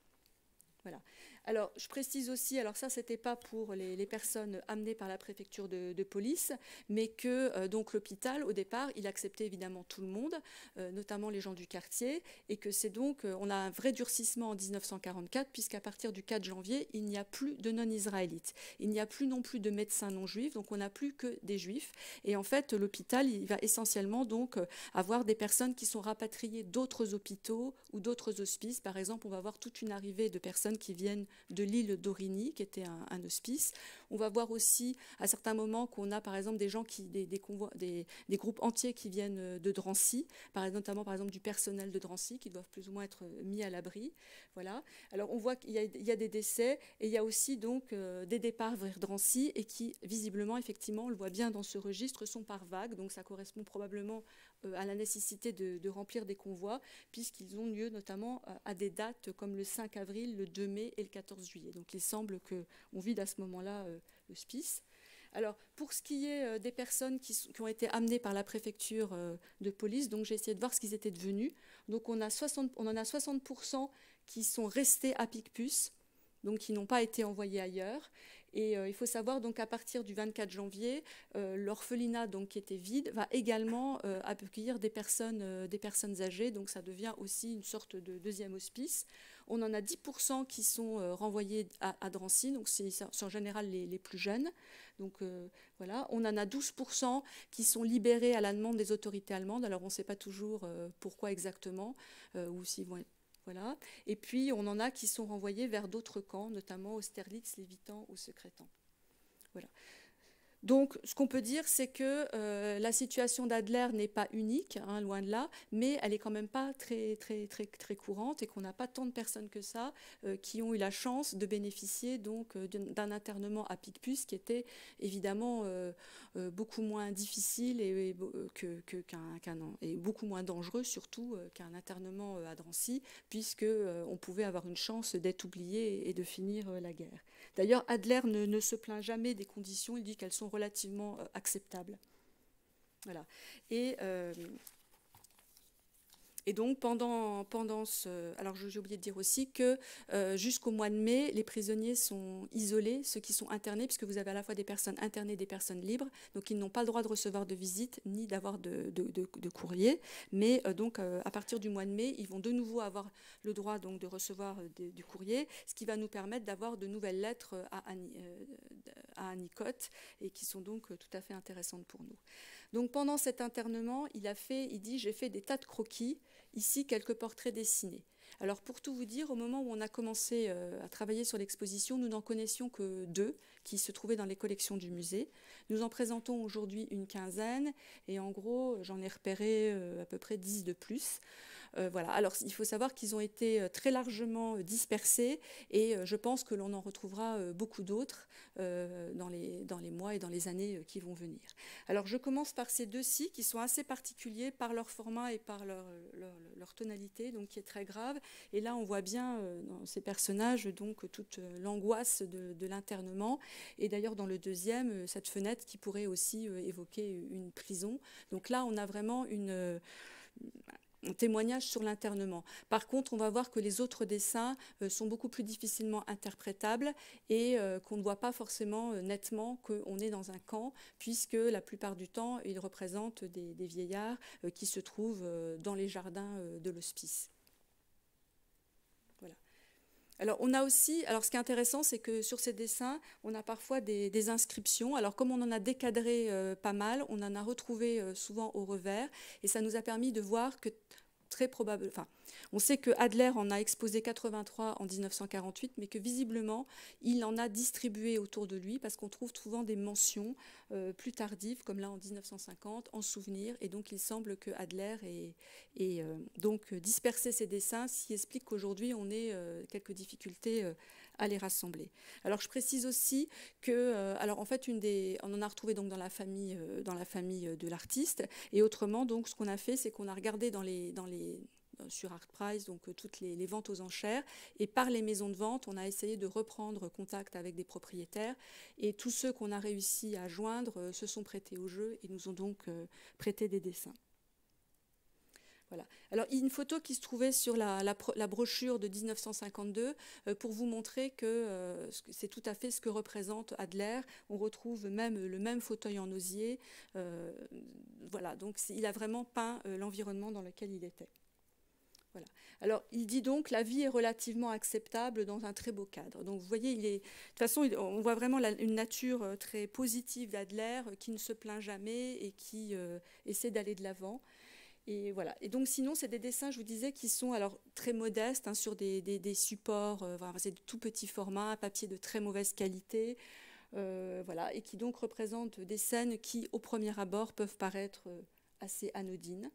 C: Voilà. Alors, je précise aussi, alors ça, c'était pas pour les, les personnes amenées par la préfecture de, de police, mais que euh, donc l'hôpital, au départ, il acceptait évidemment tout le monde, euh, notamment les gens du quartier, et que c'est donc, euh, on a un vrai durcissement en mille neuf cent quarante-quatre, puisqu'à partir du quatre janvier, il n'y a plus de non-israélites. Il n'y a plus non plus de médecins non-juifs, donc on n'a plus que des juifs. Et en fait, l'hôpital, il va essentiellement donc avoir des personnes qui sont rapatriées d'autres hôpitaux ou d'autres hospices. Par exemple, on va avoir toute une arrivée de personnes qui viennent de l'île d'Aurigny, qui était un, un hospice. On va voir aussi à certains moments qu'on a par exemple des gens qui, des, des, convois, des, des groupes entiers qui viennent de Drancy, par, notamment par exemple du personnel de Drancy, qui doivent plus ou moins être mis à l'abri. Voilà. Alors on voit qu'il y a, il y a des décès, et il y a aussi donc euh, des départs vers Drancy, et qui visiblement, effectivement, on le voit bien dans ce registre, sont par vagues. Donc ça correspond probablement euh, à la nécessité de, de remplir des convois, puisqu'ils ont lieu notamment euh, à des dates comme le cinq avril, le deux mai et le quatorze juillet. Donc il semble qu'on vide à ce moment-là euh, l'hospice. Alors, pour ce qui est des personnes qui, qui ont été amenées par la préfecture de police, donc j'ai essayé de voir ce qu'ils étaient devenus. Donc, on, a soixante, on en a soixante pour cent qui sont restés à Picpus, donc qui n'ont pas été envoyés ailleurs. Et euh, il faut savoir donc qu'à partir du vingt-quatre janvier, euh, l'orphelinat donc qui était vide va également euh, accueillir des personnes, euh, des personnes âgées. Donc ça devient aussi une sorte de deuxième hospice. On en a dix pour cent qui sont euh, renvoyés à, à Drancy, donc c'est en général les, les plus jeunes. Donc euh, voilà, on en a douze pour cent qui sont libérés à la demande des autorités allemandes. Alors on ne sait pas toujours euh, pourquoi exactement, euh, ou s'ils vont être... Voilà. Et puis, on en a qui sont renvoyés vers d'autres camps, notamment Austerlitz, Lévitan ou Secrétan. Voilà. Donc, ce qu'on peut dire, c'est que euh, la situation d'Adler n'est pas unique, hein, loin de là, mais elle est quand même pas très, très, très, très courante et qu'on n'a pas tant de personnes que ça euh, qui ont eu la chance de bénéficier donc euh, d'un internement à Picpus qui était évidemment euh, euh, beaucoup moins difficile et, et, que, que, qu'un, qu'un, et beaucoup moins dangereux surtout euh, qu'un internement à Drancy, puisque euh, on pouvait avoir une chance d'être oublié et de finir euh, la guerre. D'ailleurs, Adler ne, ne se plaint jamais des conditions, il dit qu'elles sont relativement euh, acceptables. Voilà. Et, euh, et donc, pendant, pendant ce... Alors, j'ai oublié de dire aussi que euh, jusqu'au mois de mai, les prisonniers sont isolés, ceux qui sont internés, puisque vous avez à la fois des personnes internées et des personnes libres. Donc, ils n'ont pas le droit de recevoir de visite ni d'avoir de, de, de, de courrier. Mais euh, donc, euh, à partir du mois de mai, ils vont de nouveau avoir le droit donc, de recevoir de, du courrier, ce qui va nous permettre d'avoir de nouvelles lettres à, Annie, euh, à Annicotte et qui sont donc tout à fait intéressantes pour nous. Donc pendant cet internement, il a fait, il dit, j'ai fait des tas de croquis, ici quelques portraits dessinés. Alors pour tout vous dire, au moment où on a commencé euh, à travailler sur l'exposition, nous n'en connaissions que deux qui se trouvaient dans les collections du musée. Nous en présentons aujourd'hui une quinzaine et en gros, j'en ai repéré euh, à peu près dix de plus. Euh, voilà. Alors, il faut savoir qu'ils ont été très largement dispersés et euh, je pense que l'on en retrouvera euh, beaucoup d'autres euh, dans, les, dans les mois et dans les années euh, qui vont venir. Alors, je commence par ces deux-ci qui sont assez particuliers par leur format et par leur, leur, leur tonalité, donc qui est très grave. Et là, on voit bien euh, dans ces personnages donc toute l'angoisse de, de l'internement. Et d'ailleurs, dans le deuxième, cette fenêtre qui pourrait aussi euh, évoquer une prison. Donc là, on a vraiment une... Euh, un témoignage sur l'internement. Par contre, on va voir que les autres dessins euh, sont beaucoup plus difficilement interprétables et euh, qu'on ne voit pas forcément euh, nettement qu'on est dans un camp, puisque la plupart du temps, ils représentent des, des vieillards euh, qui se trouvent euh, dans les jardins euh, de l'hospice. Voilà. Alors, on a aussi, alors ce qui est intéressant, c'est que sur ces dessins, on a parfois des, des inscriptions. Alors, comme on en a décadré euh, pas mal, on en a retrouvé euh, souvent au revers, et ça nous a permis de voir que très probable, enfin, on sait que Adler en a exposé quatre-vingt-trois en mille neuf cent quarante-huit, mais que visiblement, il en a distribué autour de lui, parce qu'on trouve souvent des mentions euh, plus tardives, comme là en mille neuf cent cinquante, en souvenir, et donc il semble que Adler ait, ait euh, donc dispersé ses dessins, ce qui explique qu'aujourd'hui, on ait euh, quelques difficultés euh, à les rassembler. Alors je précise aussi que, euh, alors en fait, une des, on en a retrouvé donc dans la famille, euh, dans la famille de l'artiste, et autrement, donc ce qu'on a fait, c'est qu'on a regardé dans les, dans les sur ArtPrice, donc euh, toutes les, les ventes aux enchères, et par les maisons de vente, on a essayé de reprendre contact avec des propriétaires, et tous ceux qu'on a réussi à joindre euh, se sont prêtés au jeu et nous ont donc euh, prêté des dessins. Voilà. Alors, il y a une photo qui se trouvait sur la, la, la brochure de mille neuf cent cinquante-deux euh, pour vous montrer que euh, c'est tout à fait ce que représente Adler. On retrouve même le même fauteuil en osier. Euh, voilà, donc il a vraiment peint euh, l'environnement dans lequel il était. Voilà. Alors, il dit donc la vie est relativement acceptable dans un très beau cadre. Donc, vous voyez, il est, de toute façon, on voit vraiment la, une nature très positive d'Adler qui ne se plaint jamais et qui euh, essaie d'aller de l'avant. Et voilà. Et donc, sinon, c'est des dessins, je vous disais, qui sont alors très modestes, hein, sur des, des, des supports, euh, voilà, c'est de tout petits formats, papier de très mauvaise qualité, euh, voilà, et qui donc représentent des scènes qui, au premier abord, peuvent paraître euh, assez anodines.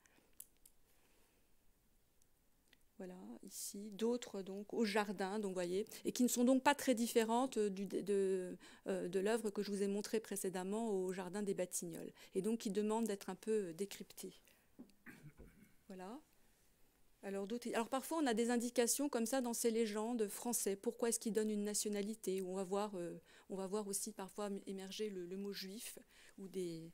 C: Voilà, ici, d'autres donc au jardin, donc voyez, et qui ne sont donc pas très différentes du, de, de, euh, de l'œuvre que je vous ai montrée précédemment au jardin des Batignolles, et donc qui demandent d'être un peu décryptées. Voilà. Alors, alors parfois, on a des indications comme ça dans ces légendes français. Pourquoi est-ce qu'ils donnent une nationalité? On va voir, euh, on va voir aussi parfois émerger le, le mot juif ou des...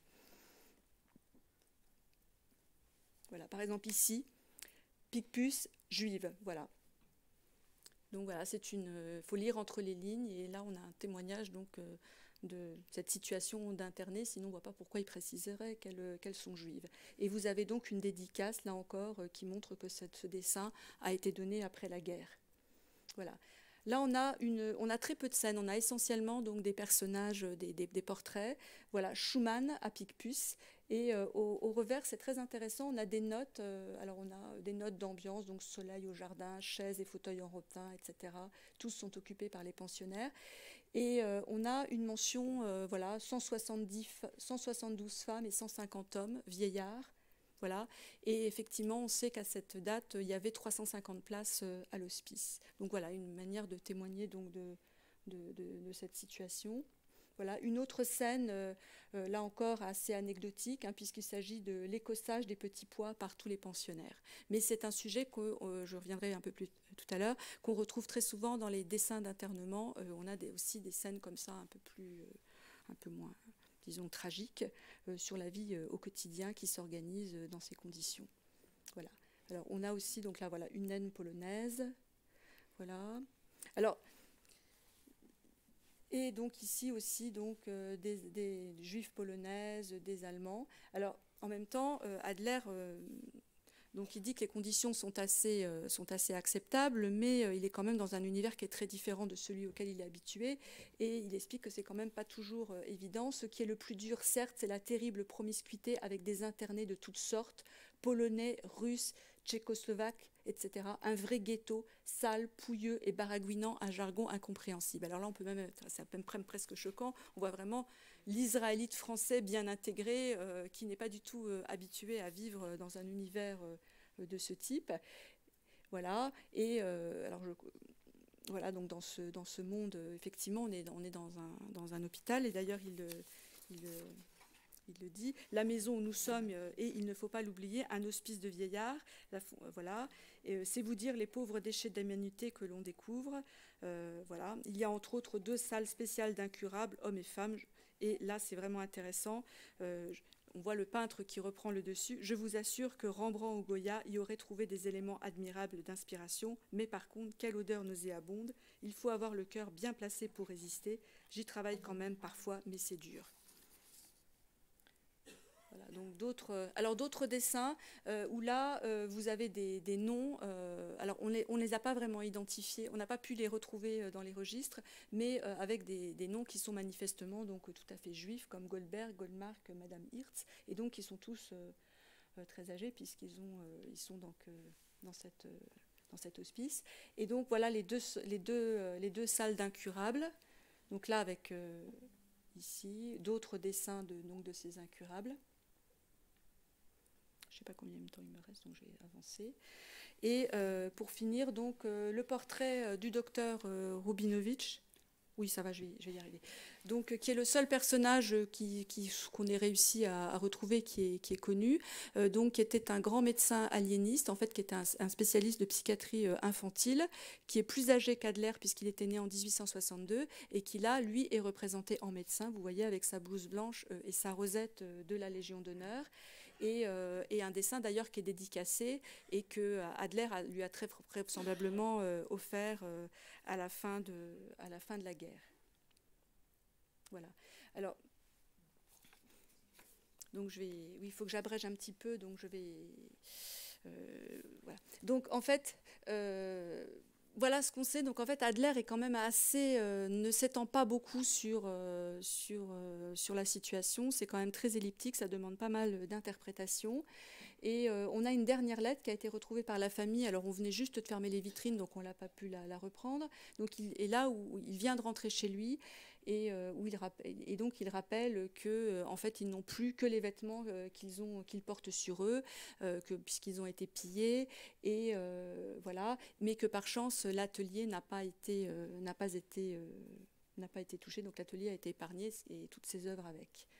C: Voilà, par exemple ici, Picpus, juive, voilà. Donc voilà, c'est une... Il faut lire entre les lignes, et là on a un témoignage donc, euh, de cette situation d'internés, sinon on ne voit pas pourquoi il préciserait qu'elles qu'elles sont juives. Et vous avez donc une dédicace, là encore, euh, qui montre que cette, ce dessin a été donné après la guerre. Voilà. Là, on a, une, on a très peu de scènes, on a essentiellement donc, des personnages, des, des, des portraits. Voilà, Schumann à Picpus. Et euh, au, au revers, c'est très intéressant, on a des notes, euh, alors on a des notes d'ambiance, donc soleil au jardin, chaises et fauteuils en rotin, et cetera. Tous sont occupés par les pensionnaires. Et euh, on a une mention, euh, voilà, cent soixante-dix, cent soixante-douze femmes et cent cinquante hommes, vieillards. Voilà. Et effectivement, on sait qu'à cette date, il y avait trois cent cinquante places euh, à l'hospice. Donc voilà, une manière de témoigner donc, de, de, de, de cette situation. Voilà. Une autre scène, euh, euh, là encore assez anecdotique, hein, puisqu'il s'agit de l'écossage des petits pois par tous les pensionnaires. Mais c'est un sujet que euh, je reviendrai un peu plus tout à l'heure, qu'on retrouve très souvent dans les dessins d'internement. Euh, on a des, aussi des scènes comme ça, un peu plus, euh, un peu moins, disons, tragiques, euh, sur la vie euh, au quotidien qui s'organise euh, dans ces conditions. Voilà. Alors on a aussi donc là voilà une naine polonaise. Voilà. Alors et donc ici aussi donc euh, des, des juifs polonaises, des Allemands. Alors en même temps, euh, Adler euh, donc il dit que les conditions sont assez, euh, sont assez acceptables, mais euh, il est quand même dans un univers qui est très différent de celui auquel il est habitué, et il explique que c'est quand même pas toujours euh, évident. Ce qui est le plus dur, certes, c'est la terrible promiscuité avec des internés de toutes sortes, polonais, russes, tchécoslovaques, et cetera. Un vrai ghetto, sale, pouilleux et baragouinant, un jargon incompréhensible. Alors là, on peut même, c'est même presque choquant, on voit vraiment l'Israélite français bien intégré, euh, qui n'est pas du tout euh, habitué à vivre dans un univers euh, de ce type. Voilà, et euh, alors je... Voilà, donc dans ce, dans ce monde, effectivement, on est, on est dans, un, dans un hôpital, et d'ailleurs, il... il Il le dit, la maison où nous sommes, et il ne faut pas l'oublier, un hospice de vieillards. La, voilà. C'est vous dire les pauvres déchets d'humanité que l'on découvre. Euh, voilà. Il y a entre autres deux salles spéciales d'incurables, hommes et femmes. Et là, c'est vraiment intéressant. Euh, on voit le peintre qui reprend le dessus. Je vous assure que Rembrandt ou Goya y auraient trouvé des éléments admirables d'inspiration. Mais par contre, quelle odeur nauséabonde. Il faut avoir le cœur bien placé pour résister. J'y travaille quand même parfois, mais c'est dur. Voilà, donc d'autres, alors d'autres dessins euh, où là euh, vous avez des, des noms. Euh, alors on les, on les a pas vraiment identifiés, on n'a pas pu les retrouver dans les registres, mais euh, avec des, des noms qui sont manifestement donc tout à fait juifs, comme Goldberg, Goldmark, Madame Hirtz, et donc ils sont tous euh, euh, très âgés puisqu'ils ont, euh, ils sont donc euh, dans cette euh, dans cet hospice. Et donc voilà les deux les deux euh, les deux salles d'incurables. Donc là avec euh, ici d'autres dessins de donc de ces incurables. Je ne sais pas combien de temps il me reste, donc je vais avancer. Et euh, pour finir, donc, euh, le portrait euh, du docteur euh, Rubinovitch. Oui, ça va, je vais, je vais y arriver. Donc, qui est le seul personnage qui, qui, qu'on ait réussi à, à retrouver, qui est, qui est connu. Euh, donc, qui était un grand médecin aliéniste, en fait, qui était un, un spécialiste de psychiatrie euh, infantile, qui est plus âgé qu'Adler, puisqu'il était né en dix-huit cent soixante-deux, et qui, là, lui, est représenté en médecin, vous voyez, avec sa blouse blanche euh, et sa rosette euh, de la Légion d'honneur. Et, euh, et un dessin d'ailleurs qui est dédicacé et que Adler a, lui a très vraisemblablement euh, offert euh, à, la fin de, à la fin de la guerre. Voilà. Alors, donc je vais, oui, il faut que j'abrège un petit peu, donc je vais, euh, voilà. Donc en fait. Euh, Voilà ce qu'on sait. Donc en fait, Adler est quand même assez, euh, ne s'étend pas beaucoup sur, euh, sur, euh, sur la situation. C'est quand même très elliptique, ça demande pas mal d'interprétation. Et euh, on a une dernière lettre qui a été retrouvée par la famille. Alors on venait juste de fermer les vitrines, donc on n'a pas pu la, la reprendre. Donc il est là où il vient de rentrer chez lui. Et, euh, où il rappelle, et donc il rappelle que euh, en fait ils n'ont plus que les vêtements euh, qu'ils ont qu'ils portent sur eux, euh, que puisqu'ils ont été pillés, et euh, voilà, mais que par chance l'atelier n'a pas été euh, n'a pas été euh, n'a pas été touché, donc l'atelier a été épargné et toutes ses œuvres avec.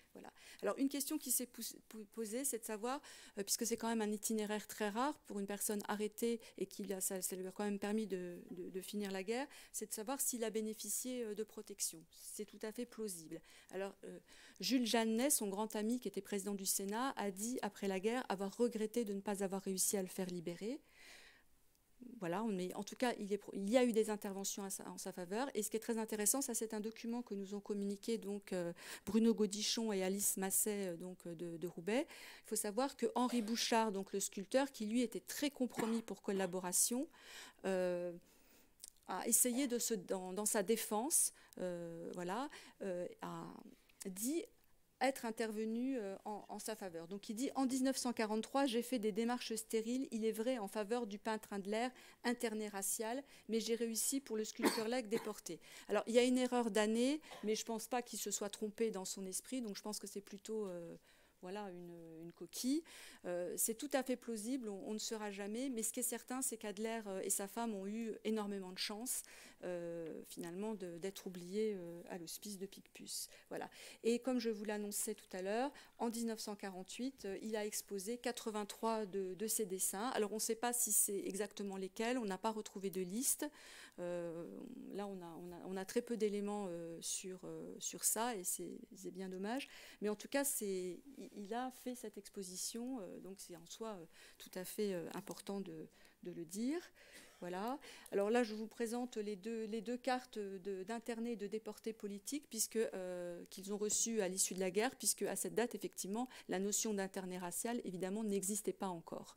C: Voilà. Alors, une question qui s'est posée, c'est de savoir, euh, puisque c'est quand même un itinéraire très rare pour une personne arrêtée et qu'il a, ça, ça lui a quand même permis de, de, de finir la guerre, c'est de savoir s'il a bénéficié euh, de protection. C'est tout à fait plausible. Alors, euh, Jules Jeannet, son grand ami qui était président du Sénat, a dit après la guerre avoir regretté de ne pas avoir réussi à le faire libérer. Voilà, mais en tout cas, il, est, il y a eu des interventions en sa faveur. Et ce qui est très intéressant, ça c'est un document que nous ont communiqué donc, euh, Bruno Gaudichon et Alice Masset donc, de, de Roubaix. Il faut savoir que Henri Bouchard, donc, le sculpteur, qui lui était très compromis pour collaboration, euh, a essayé de se, dans, dans sa défense, euh, voilà, euh, a dit être intervenu euh, en, en sa faveur. Donc il dit « En mille neuf cent quarante-trois, j'ai fait des démarches stériles, il est vrai, en faveur du peintre Indler, interné racial, mais j'ai réussi pour le sculpteur Lec déporté. » Alors il y a une erreur d'année, mais je ne pense pas qu'il se soit trompé dans son esprit, donc je pense que c'est plutôt... Euh, voilà, une, une coquille. Euh, c'est tout à fait plausible, on, on ne saura jamais, mais ce qui est certain, c'est qu'Adler et sa femme ont eu énormément de chance, euh, finalement, d'être oubliés euh, à l'hospice de Picpus. Voilà. Et comme je vous l'annonçais tout à l'heure, en mille neuf cent quarante-huit, euh, il a exposé quatre-vingt-trois de, de ses dessins. Alors, on ne sait pas si c'est exactement lesquels, on n'a pas retrouvé de liste. Euh, là, on a, on, a, on a très peu d'éléments euh, sur, euh, sur ça, et c'est bien dommage. Mais en tout cas, c'est... il a fait cette exposition, euh, donc c'est en soi euh, tout à fait euh, important de, de le dire. Voilà. Alors là, je vous présente les deux, les deux cartes d'internés et de déportés politiques puisque, euh, qu'ils ont reçues à l'issue de la guerre, puisque à cette date, effectivement, la notion d'interné racial, évidemment, n'existait pas encore.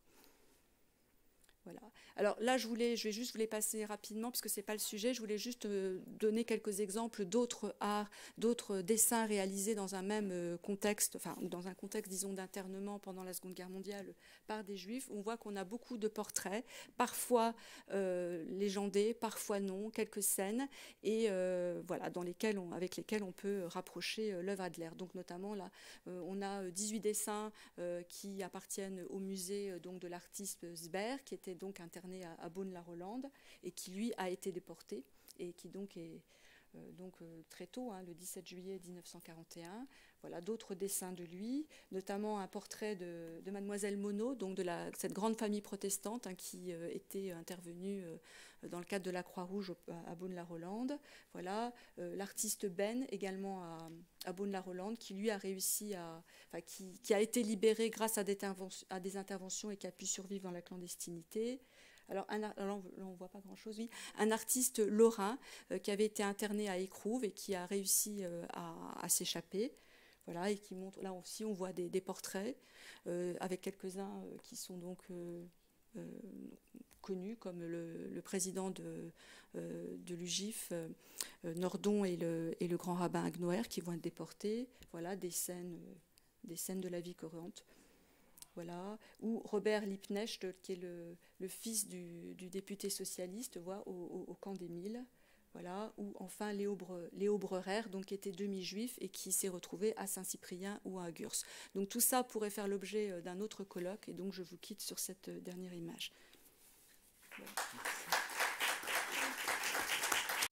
C: Voilà. Alors là, je, voulais, je vais juste vous les passer rapidement, parce que ce n'est pas le sujet. Je voulais juste euh, donner quelques exemples d'autres arts, d'autres dessins réalisés dans un même euh, contexte, enfin, ou dans un contexte, disons, d'internement pendant la Seconde Guerre mondiale par des Juifs. On voit qu'on a beaucoup de portraits, parfois euh, légendés, parfois non, quelques scènes, et euh, voilà, dans lesquelles on, avec lesquelles on peut rapprocher euh, l'œuvre Adler. Donc notamment, là, euh, on a dix-huit dessins euh, qui appartiennent au musée euh, donc, de l'artiste Sber, qui était donc interné à, à Beaune-la-Rolande et qui lui a été déporté et qui donc est euh, donc euh, très tôt, hein, le dix-sept juillet mille neuf cent quarante et un. Voilà d'autres dessins de lui, notamment un portrait de, de Mademoiselle Monod, donc de la, cette grande famille protestante hein, qui euh, était intervenue euh, dans le cadre de la Croix-Rouge à, à Beaune-la-Rolande. Voilà euh, l'artiste Ben également à, à Beaune-la-Rolande qui lui a réussi à, enfin, qui, qui a été libéré grâce à des, à des interventions et qui a pu survivre dans la clandestinité. Alors, un, alors là, on ne voit pas grand-chose, oui. Un artiste lorrain euh, qui avait été interné à Écrouves et qui a réussi euh, à, à s'échapper. Voilà, et qui montre, là aussi, on voit des, des portraits euh, avec quelques-uns euh, qui sont donc euh, euh, connus, comme le, le président de, euh, de l'U G I F, euh, Nordon, et le, et le grand rabbin Agnoer, qui vont être déportés. Voilà, des scènes, euh, des scènes de la vie courante. Voilà, ou Robert Liebknecht, qui est le, le fils du, du député socialiste, voit, au, au, au camp d'Émile. Voilà, ou enfin Léo, Bre, Léo Breurer, donc, qui était demi-juif et qui s'est retrouvé à Saint-Cyprien ou à Gurs. Donc tout ça pourrait faire l'objet d'un autre colloque, et donc je vous quitte sur cette dernière image. Voilà.